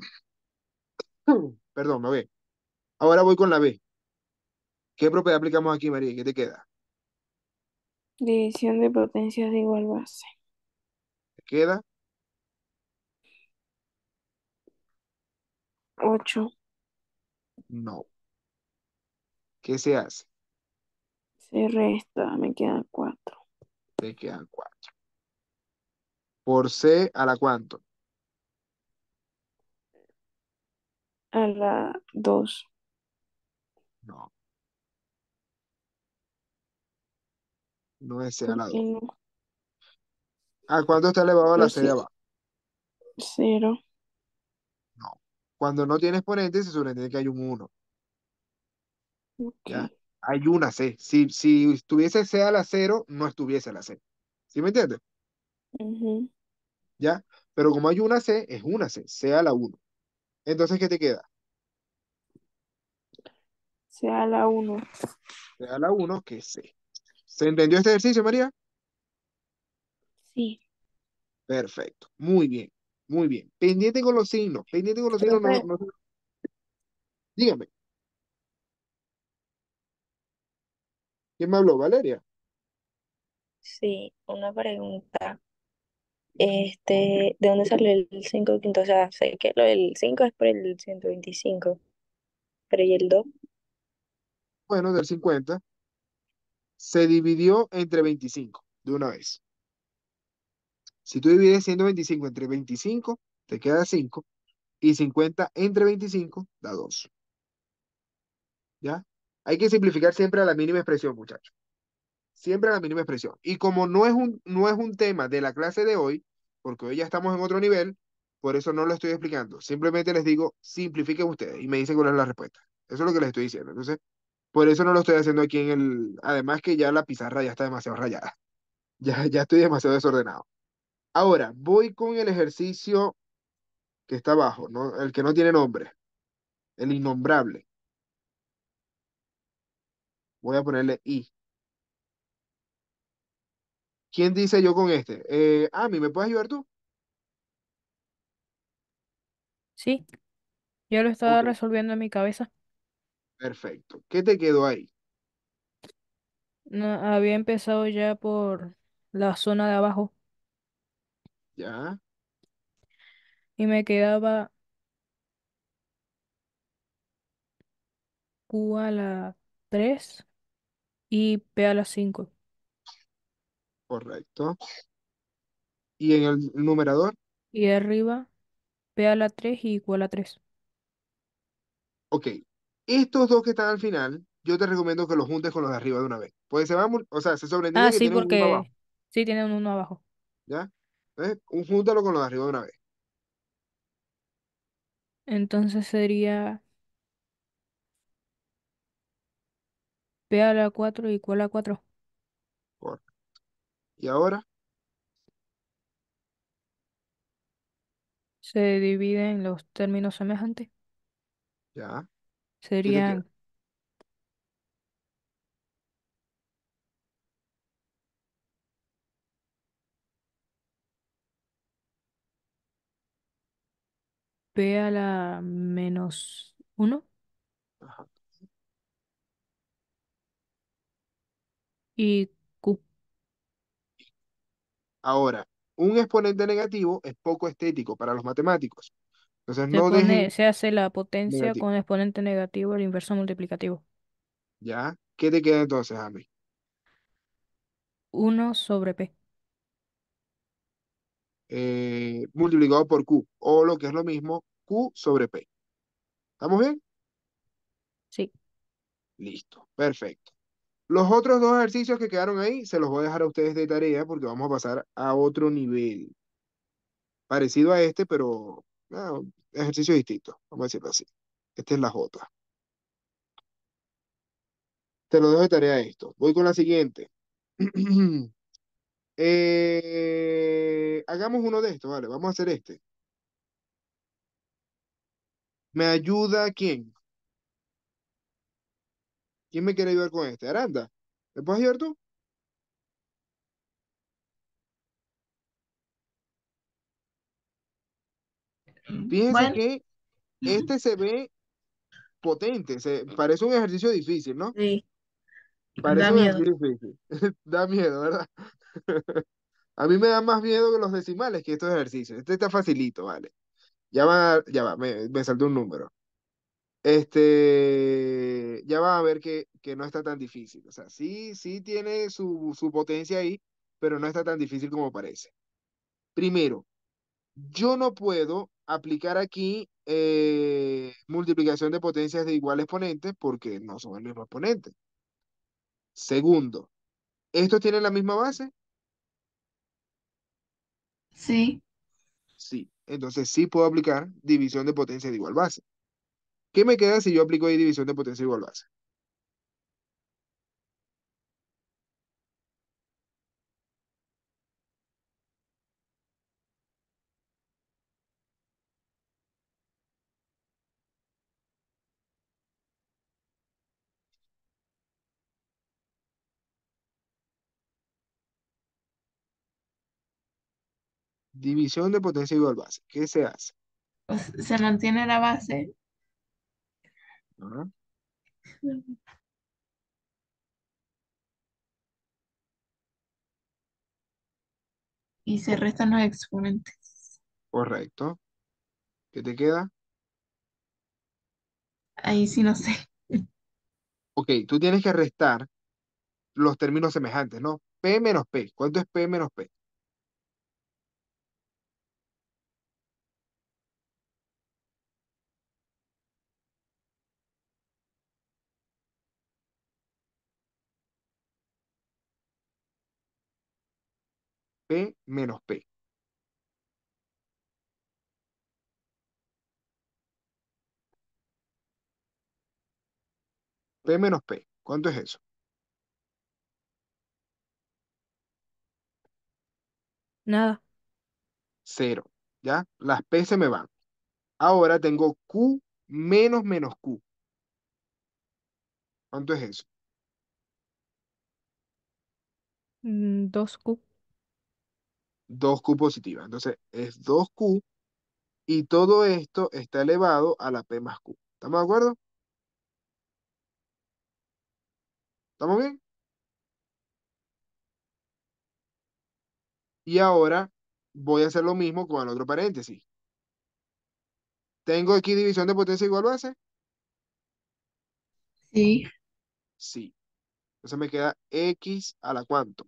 Perdón, me voy. Ahora voy con la B. ¿Qué propiedad aplicamos aquí, María? ¿Qué te queda? División de potencias de igual base. ¿Te queda? 8. No. ¿Qué se hace? Se resta, me quedan 4. Te quedan 4. Por C, ¿a la cuánto? A la 2. No, no es C a ¿Por la qué 2. no? ¿A cuánto está elevado a la Pero C de sí, abajo? 0. No. Cuando no tiene exponente, se sobreentiende que hay un 1. Ok. ¿Ya? Hay una C. Si estuviese C a la 0, no estuviese la C. ¿Sí me entiendes? Ujú. ¿Ya? Pero como hay una C, es una C. C a la 1. Entonces, ¿qué te queda? Sea la 1. C a la 1, que es C. ¿Se entendió este ejercicio, María? Sí. Perfecto. Muy bien. Muy bien. Pendiente con los signos. Pendiente con los signos. No, Profe, no, dígame. ¿Quién me habló? Valeria. sí, una pregunta. ¿De dónde sale el 5 quinto? O sea, sé que lo del 5 es por el 125, pero ¿y el 2? Bueno, del 50 se dividió entre 25 de una vez. Si tú divides 125 entre 25, te queda 5. Y 50 entre 25 da 2. ¿Ya? Hay que simplificar siempre a la mínima expresión, muchachos. Siempre a la mínima expresión. Y como no es un tema de la clase de hoy, porque hoy ya estamos en otro nivel, por eso no lo estoy explicando. Simplemente les digo, simplifiquen ustedes y me dicen cuál es la respuesta. Eso es lo que les estoy diciendo. Entonces, por eso no lo estoy haciendo aquí en el... Además que ya la pizarra ya está demasiado rayada. Ya estoy demasiado desordenado. Ahora, voy con el ejercicio que está abajo, ¿no? El que no tiene nombre, el innombrable. Voy a ponerle I. ¿Quién dice yo con este? Ami, ¿me puedes ayudar tú? Sí, yo lo estaba Ok, resolviendo en mi cabeza. perfecto. ¿Qué te quedó ahí? No, había empezado ya por la zona de abajo Ya, y me quedaba Q a la 3 y P a la 5. correcto. ¿Y en el numerador? Y de arriba P a la 3 y Q a la 3. Ok. Estos dos que están al final, yo te recomiendo que los juntes con los de arriba de una vez. Pues se va, o sea, se sobreentiende Ah, que sí, tienen un uno abajo, porque sí tiene un 1 abajo. ¿ya? Entonces, júntalo con los de arriba de una vez. Entonces sería P a la 4 y Q a la 4. Correcto. Y ahora, Se dividen los términos semejantes. ya, ¿qué te queda? Serían P a la -1 Ajá. y Q. Ahora, un exponente negativo es poco estético para los matemáticos. Entonces, no dejen Se hace la potencia negativo. con exponente negativo al inverso multiplicativo. ¿Ya? ¿Qué te queda entonces, Ami? 1/P. Multiplicado por Q, o lo que es lo mismo, Q sobre P. ¿Estamos bien? Sí. Listo, perfecto. Los otros dos ejercicios que quedaron ahí, se los voy a dejar a ustedes de tarea porque vamos a pasar a otro nivel, parecido a este, pero ejercicio distinto, vamos a decirlo así. Esta es la J. Te lo dejo de tarea esto. Voy con la siguiente. Hagamos uno de estos, vale, vamos a hacer este. ¿Me ayuda quién? ¿Quién me quiere ayudar con este? Aranda. ¿Me puedes ayudar tú? Fíjense Bueno, que este se ve potente, parece un ejercicio difícil, ¿no? sí, Parece da un miedo. ejercicio difícil. Da miedo, ¿verdad? A mí me da más miedo que los decimales que estos ejercicios. Este está facilito, ¿vale? Ya va, me saltó un número. Ya va a ver que no está tan difícil. O sea, sí, sí tiene su potencia ahí, pero no está tan difícil como parece. Primero, yo no puedo aplicar aquí multiplicación de potencias de igual exponente porque no son el mismo exponente. Segundo, ¿estos tienen la misma base? Sí, Sí. Entonces sí puedo aplicar división de potencia de igual base. ¿Qué me queda si yo aplico ahí división de potencia de igual base? División de potencia de igual base. ¿Qué se hace? pues, se mantiene la base Ajá, y se restan los exponentes. correcto. ¿Qué te queda? Ahí sí no sé. Ok, tú tienes que restar los términos semejantes, ¿no? P menos P. ¿Cuánto es P menos P? P menos P. P menos P. ¿Cuánto es eso? Nada. Cero. ¿Ya? Las P se me van. Ahora tengo Q menos menos Q. ¿Cuánto es eso? 2Q. 2Q positiva. Entonces es 2Q y todo esto está elevado a la P más Q. ¿Estamos de acuerdo? ¿Estamos bien? Y ahora voy a hacer lo mismo con el otro paréntesis. ¿Tengo aquí división de potencia igual base? Sí, Sí. Entonces me queda X a la cuánto.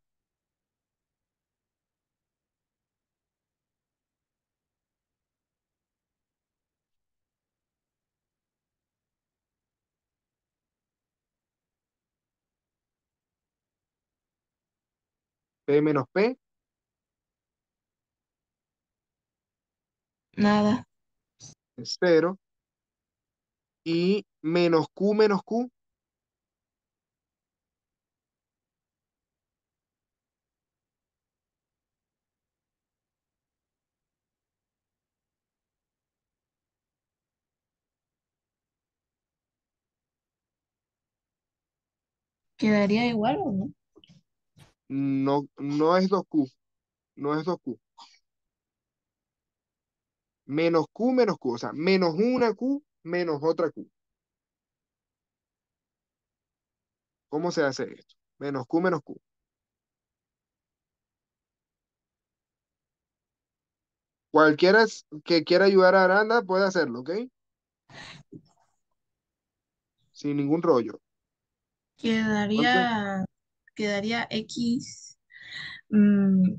P menos P nada. es cero. Y menos Q ¿Quedaría igual o no? no, no es 2Q. No es 2Q. Menos Q. O sea, menos una Q menos otra Q. ¿Cómo se hace esto? Menos Q menos Q. Cualquiera que quiera ayudar a Aranda puede hacerlo, ¿ok? Sin ningún rollo. ¿Cuánto? Quedaría, quedaría X mm,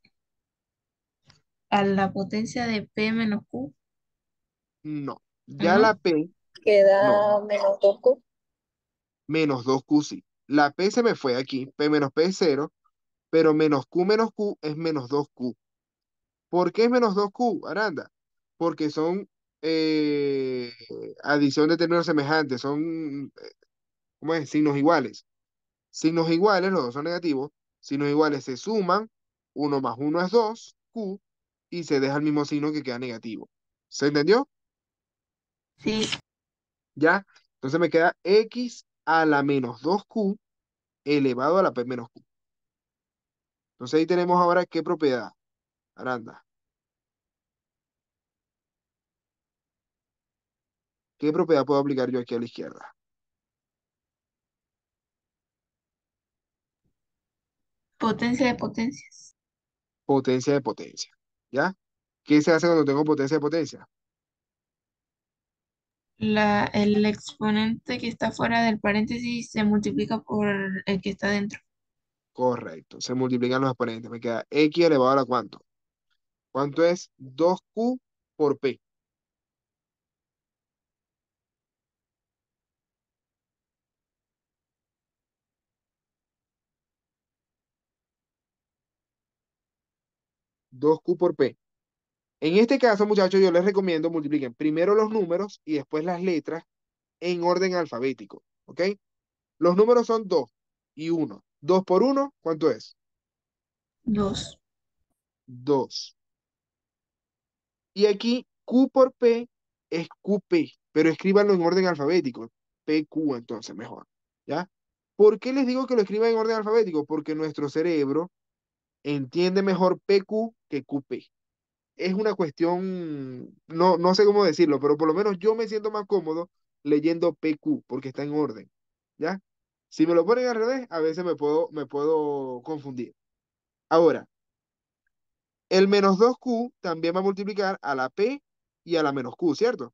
a la potencia de P menos Q, No. Ya la ¿no? P, no. Queda menos 2Q. Menos 2Q sí. La P se me fue aquí. P menos P es cero. Pero menos Q es menos 2Q. ¿Por qué es menos 2Q, Aranda? Porque son eh, adición de términos semejantes. Son, ¿cómo es? Signos iguales. Signos iguales, los dos son negativos. Signos iguales se suman. Uno más uno es 2 Q. Y se deja el mismo signo que queda negativo. ¿Se entendió? Sí, ¿Ya? Entonces me queda X a la menos 2Q elevado a la P menos Q. Entonces ahí tenemos ahora qué propiedad, Aranda. ¿Qué propiedad puedo aplicar yo aquí a la izquierda? Potencia de potencias. Potencia de potencia. ¿Ya? ¿Qué se hace cuando tengo potencia de potencia? El exponente que está fuera del paréntesis se multiplica por el que está dentro. Correcto. Se multiplican los exponentes. Me queda X elevado a la cuánto. ¿Cuánto es 2Q por P? 2Q por P. En este caso, muchachos, yo les recomiendo multipliquen primero los números y después las letras en orden alfabético. ¿Ok? Los números son 2 y 1. 2 por 1, ¿cuánto es? 2. 2. Y aquí Q por P es QP, pero escríbanlo en orden alfabético. PQ entonces, mejor. ¿Ya? ¿Por qué les digo que lo escriban en orden alfabético? Porque nuestro cerebro entiende mejor PQ que QP. Es una cuestión, no sé cómo decirlo, pero por lo menos yo me siento más cómodo leyendo PQ porque está en orden. ¿Ya? Si me lo ponen al revés, a veces me puedo confundir. Ahora, el menos 2Q también va a multiplicar a la P y a la menos Q, ¿cierto?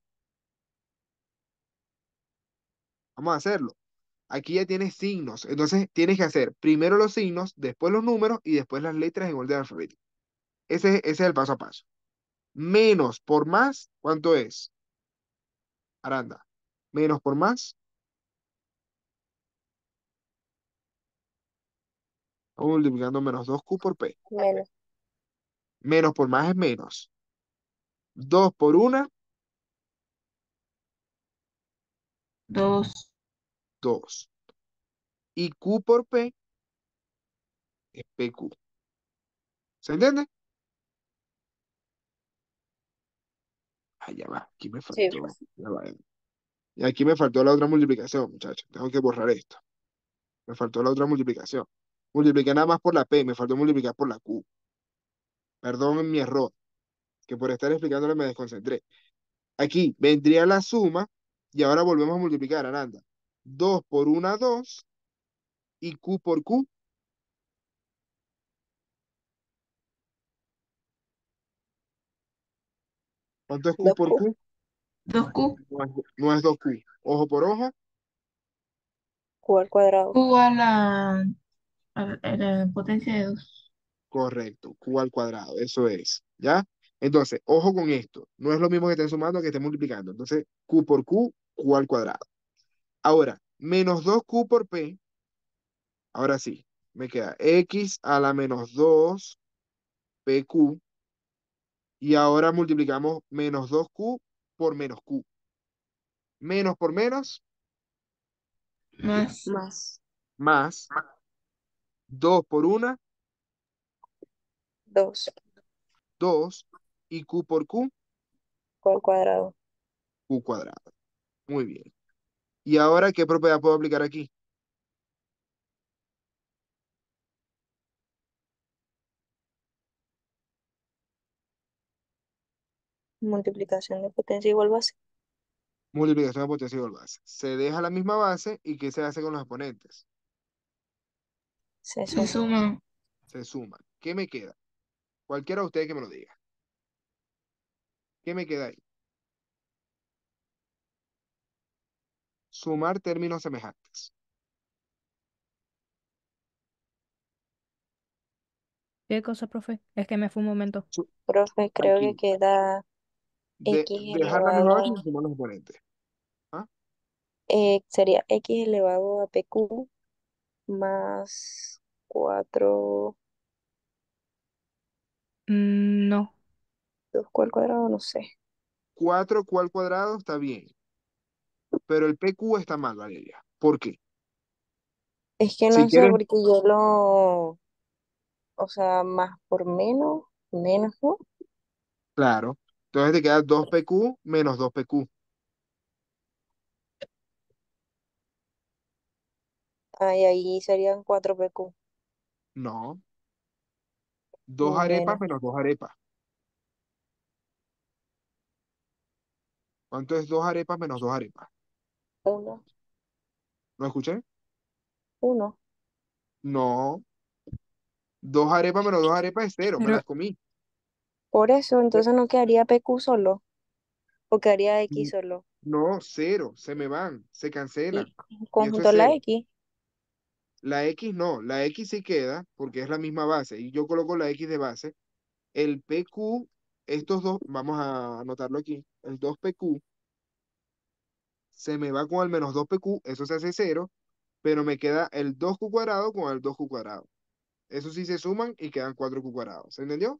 Vamos a hacerlo. Aquí ya tienes signos, entonces tienes que hacer primero los signos, después los números y después las letras en orden alfabético. Ese es el paso a paso. Menos por más, ¿cuánto es? Aranda. Menos por más, vamos multiplicando menos 2Q por P. Menos. Menos por más es menos. 2 por una, 2. 2. Y Q por P es PQ. ¿Se entiende? Ah, ya va, aquí me Sí, faltó. Ya va. Y aquí me faltó la otra multiplicación, muchachos. Tengo que borrar esto. Me faltó la otra multiplicación. Multipliqué nada más por la P, me faltó multiplicar por la Q. Perdón en mi error, que por estar explicándole me desconcentré. Aquí vendría la suma y ahora volvemos a multiplicar, Aranda. 2 por una 2 y Q por Q. ¿Cuánto es Q dos por q Q? 2Q. No es 2Q. Ojo por ojo. q al cuadrado. Q a la potencia de 2. Correcto, Q al cuadrado. Eso es. ¿Ya? Entonces, ojo con esto. No es lo mismo que estén sumando que estén multiplicando. Entonces, Q por Q, Q al cuadrado. Ahora, menos 2Q por P. Ahora sí, me queda X a la menos 2 PQ. Y ahora multiplicamos menos 2Q por menos Q. Menos por menos, Más. Más más 2 por una 2 2 y Q por Q, q al cuadrado. Q cuadrado. Muy bien. ¿Y ahora qué propiedad puedo aplicar aquí? Multiplicación de potencia igual base. Multiplicación de potencia igual base. Se deja la misma base y ¿qué se hace con los exponentes? Se Se suma. suma. Se suman. ¿Qué me queda? Cualquiera de ustedes que me lo diga. ¿Qué me queda ahí? Sumar términos semejantes. ¿Qué cosa, profe? Es que me fue un momento. Profe, creo que Aquí. queda x Dejar la misma base y elevado, sumar los exponentes. ¿Ah? sería x elevado a pq más 4 No. 2q al cuadrado, no sé. 4Q al cuadrado está bien, pero el PQ está mal, Valeria. ¿Por qué? Es que Si no sé, quieres, porque yo o sea, más por menos, menos, ¿no? claro. Entonces te queda 2PQ menos 2PQ. y ahí serían 4 PQ, No, dos no arepas menos. menos dos arepas. ¿Cuánto es dos arepas menos dos arepas? Uno, ¿Lo escuché? uno. No, dos arepas menos dos arepas es cero, me Pero las comí. Por eso, Eh, entonces no quedaría PQ solo, o quedaría X solo. No, cero, se me van, se Y cancelan. Y eso es conjunto la cero. X. La X no, la X sí queda porque es la misma base y yo coloco la X de base. El PQ, estos dos, vamos a anotarlo aquí, el 2PQ se me va con el menos 2PQ, eso se hace cero, pero me queda el 2Q cuadrado con el 2Q cuadrado. Eso sí se suman y quedan 4Q cuadrados. ¿Se entendió?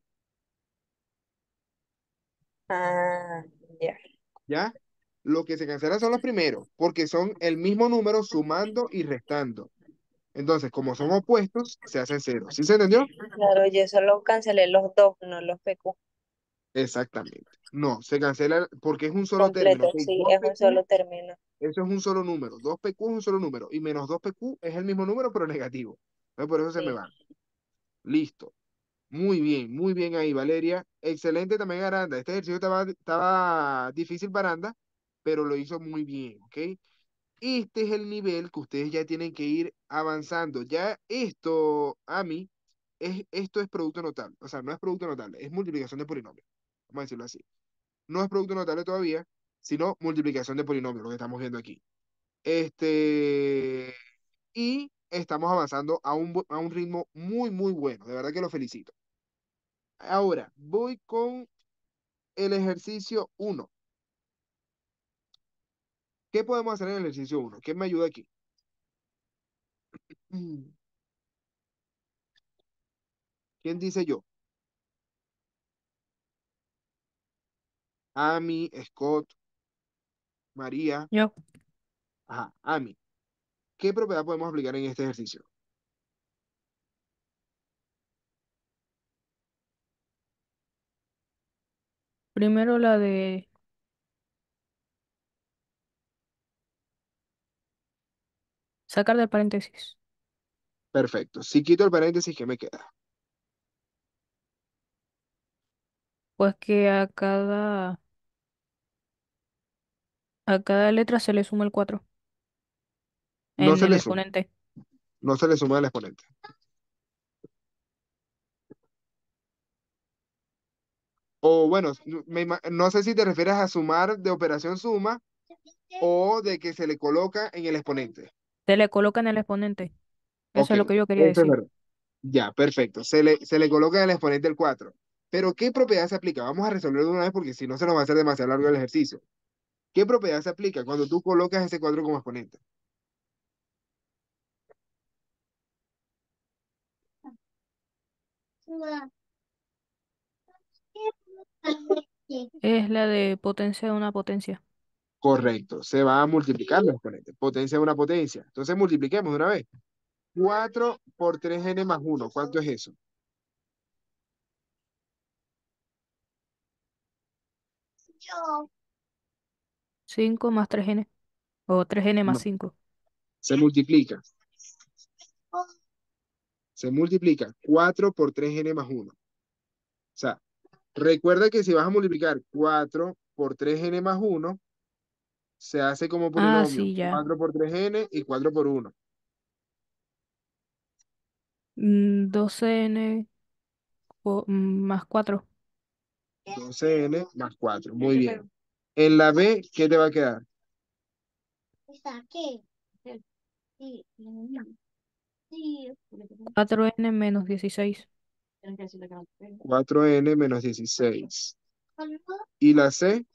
Ah, ya. ¿Ya? Lo que se cancela son los primeros, porque son el mismo número sumando y restando. Entonces, como son opuestos, se hacen cero. ¿Sí se entendió? Claro, yo solo cancelé los dos, no los PQ. Exactamente. No, se cancela porque es un solo término. Completo, ¿Ok? sí, es un 2PQ, solo término. eso es un solo número. 2PQ es un solo número. Y menos 2PQ es el mismo número, pero negativo. Entonces, por eso se me Sí. van. Listo. Muy bien ahí, Valeria. Excelente también Aranda. Este ejercicio estaba difícil para Aranda, pero lo hizo muy bien, ¿ok? Este es el nivel que ustedes ya tienen que ir avanzando. Ya esto, a mí, esto es producto notable. O sea, no es producto notable, es multiplicación de polinomios. Vamos a decirlo así. No es producto notable todavía, sino multiplicación de polinomios, lo que estamos viendo aquí. Este, y estamos avanzando a un ritmo muy bueno. De verdad que lo felicito. Ahora, voy con el ejercicio uno. ¿Qué podemos hacer en el ejercicio uno? ¿Quién me ayuda aquí? Mm, ¿Quién dice yo? Ami, Scott, María. yo, Ajá, Ami. ¿Qué propiedad podemos aplicar en este ejercicio? primero la de sacar del paréntesis. Perfecto. Si quito el paréntesis, ¿qué me queda? Pues que a cada letra se le suma el 4 No en se el le suma. exponente. No se le suma al exponente. O bueno, no sé si te refieres a sumar de operación suma o de que se le coloca en el exponente. Se le coloca en el exponente. Eso Ok, es lo que yo quería eso es decir. verdad. Ya, perfecto. Se le coloca en el exponente el 4. Pero ¿qué propiedad se aplica? Vamos a resolverlo de una vez porque si no se nos va a hacer demasiado largo el ejercicio. ¿Qué propiedad se aplica cuando tú colocas ese 4 como exponente? Es la de potencia de una potencia. Correcto, se va a multiplicar los exponentes. Potencia de una potencia. Entonces multipliquemos de una vez. 4 por 3n más uno. ¿Cuánto es eso? 5 más 3n. O 3n más No, 5. se multiplica. Se multiplica 4 por 3n más uno. O sea, recuerda que si vas a multiplicar 4 por 3n más uno, se hace como Ah, polinomio. sí, ya. 4 por 3n y 4 por uno. 12n más 4. 12n más 4. Muy bien. En la B, ¿qué te va a quedar? 4n menos 16. 4n menos 16. ¿Y la C?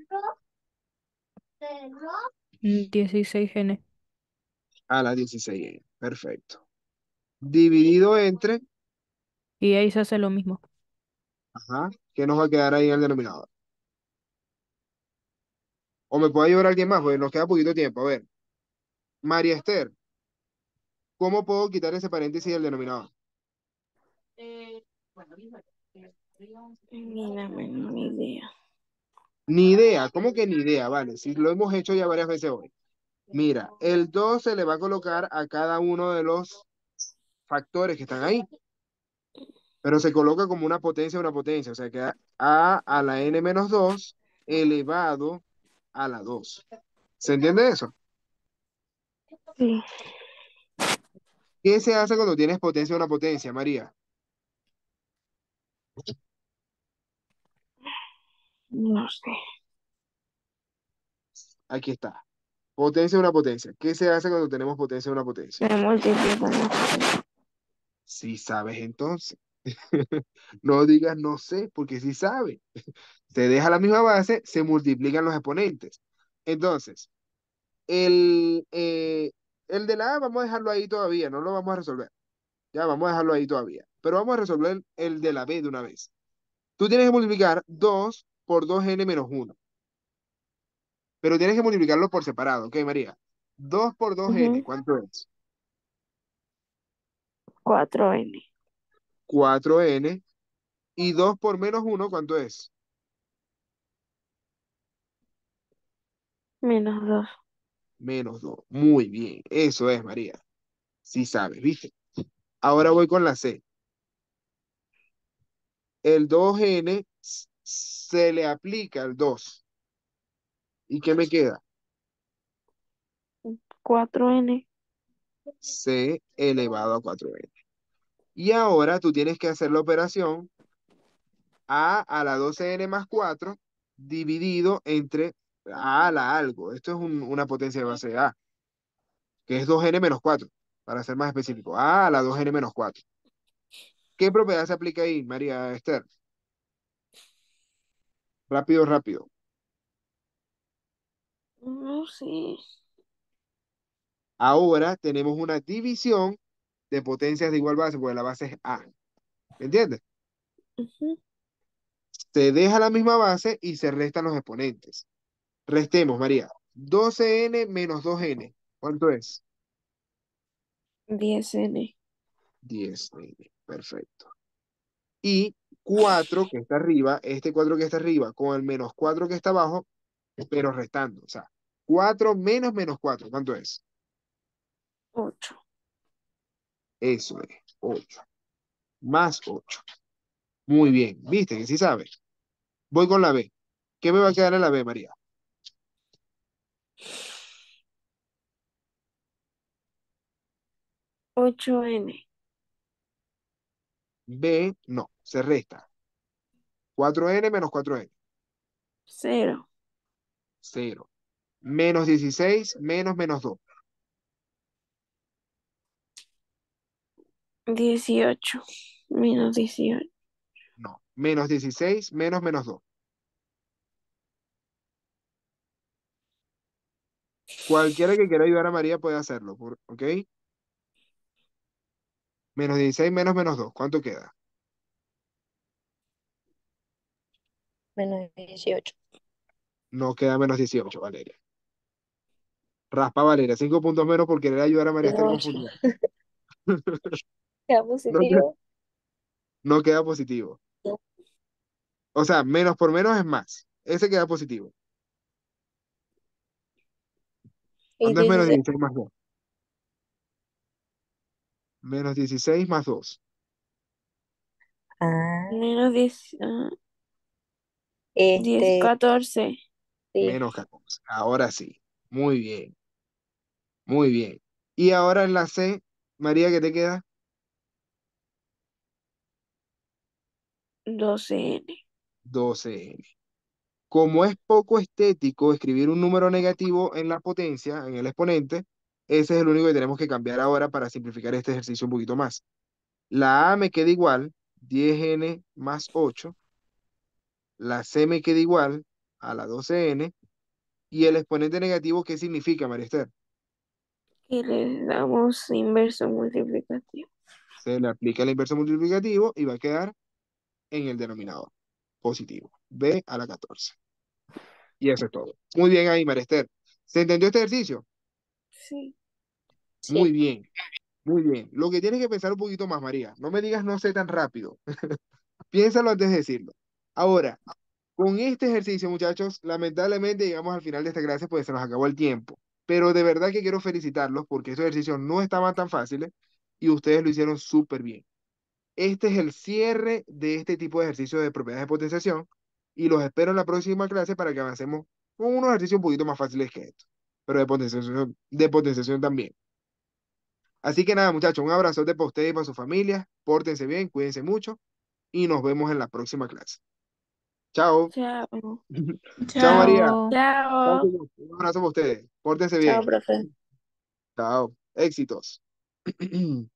16n. A la 16n. Perfecto. Dividido entre, Y ahí se hace lo mismo. ajá, ¿qué nos va a quedar ahí en el denominador? O me puede ayudar alguien más, porque nos queda poquito tiempo. A ver, María Esther, ¿cómo puedo quitar ese paréntesis del denominador? Ni la menor idea. Ni idea, ¿cómo que ni idea? Vale, si lo hemos hecho ya varias veces hoy. Mira, el 2 se le va a colocar a cada uno de los factores que están ahí, pero se coloca como una potencia, o sea que a la n menos 2 elevado a la 2. ¿Se entiende eso? Sí, ¿Qué se hace cuando tienes potencia de una potencia, María? no sé. Aquí está. Potencia de una potencia. ¿Qué se hace cuando tenemos potencia de una potencia? Se multiplican las Si sabes entonces. No digas no sé, porque si sabes. Se deja la misma base, se multiplican los exponentes. Entonces, el, eh, el de la A vamos a dejarlo ahí todavía, no lo vamos a resolver. Ya, vamos a dejarlo ahí todavía. Pero vamos a resolver el de la B de una vez. Tú tienes que multiplicar 2 por 2n menos 1. Pero tienes que multiplicarlo por separado, ¿ok, María? 2 por 2n, Ujú. ¿cuánto es? 4n 4n. Y 2 por menos 1, ¿cuánto es? menos 2. Menos 2. Muy bien, eso es, María. Sí sabes, ¿viste? Ahora voy con la C. El 2n se le aplica al 2. ¿Y qué me queda? 4n C elevado a 4n. Y ahora tú tienes que hacer la operación a la 12n más 4 dividido entre a la algo. Esto es una potencia de base de A, que es 2n menos 4, para ser más específico. A la 2n menos 4. ¿Qué propiedad se aplica ahí, María Esther? Rápido, rápido. No sé. Ahora tenemos una división de potencias de igual base, porque la base es A. ¿Me entiendes? Ujú. Se deja la misma base y se restan los exponentes. Restemos, María. 12n menos 2n. ¿Cuánto es? 10n 10n. Perfecto. Y 4 que está arriba, este 4 que está arriba, con el menos 4 que está abajo, pero restando. O sea, 4 menos menos 4. ¿Cuánto es? 8. Eso es, 8. Más 8. Muy bien. ¿Viste que sí sabes? Voy con la B. ¿Qué me va a quedar en la B, María? 8n B, no, se resta. 4n menos 4n. 0. 0. Menos 16 menos menos 2. 18 menos 18. No. Menos 16 menos menos 2. Cualquiera que quiera ayudar a María puede hacerlo, ¿ok? Menos 16 menos menos 2. ¿Cuánto queda? Menos 18. No queda menos 18, Valeria. Raspa, Valeria. 5 puntos menos por querer ayudar a María a estar Menos 8. confundida. ¿Queda No, positivo? no queda positivo. No. O sea, menos por menos es más. Ese queda positivo. Y ¿Cuánto es menos 16. 16 más 2? Menos 16 más 2. Menos 10. 10, 14. Sí. Menos 14. Ahora sí. Muy bien. Muy bien. Y ahora en la C, María, ¿qué te queda? 12n 12n. Como es poco estético escribir un número negativo en la potencia, en el exponente, ese es el único que tenemos que cambiar ahora para simplificar este ejercicio un poquito más. La A me queda igual, 10n más 8. La C me queda igual a la 12n. Y el exponente negativo, ¿qué significa, María Esther? y le damos inverso multiplicativo. Se le aplica el inverso multiplicativo y va a quedar en el denominador positivo. B a la 14. Y eso es todo. Muy bien ahí, María Esther. ¿Se entendió este ejercicio? Sí. Muy Sí. bien, muy bien. Lo que tienes que pensar un poquito más, María. No me digas no sé tan rápido. Piénsalo antes de decirlo. Ahora, con este ejercicio, muchachos, lamentablemente llegamos al final de esta clase, pues se nos acabó el tiempo. pero de verdad que quiero felicitarlos porque estos ejercicios no estaban tan fáciles y ustedes lo hicieron súper bien. Este es el cierre de este tipo de ejercicios de propiedades de potenciación y los espero en la próxima clase para que avancemos con unos ejercicios un poquito más fáciles que estos, pero de potenciación también. Así que nada, muchachos, un abrazote para ustedes y para su familia. Pórtense bien, cuídense mucho y nos vemos en la próxima clase. Chao. Chao. Chao, María. Chao. Chao. Un abrazo para ustedes. Pórtense Chao, bien. profe. Chao. Éxitos.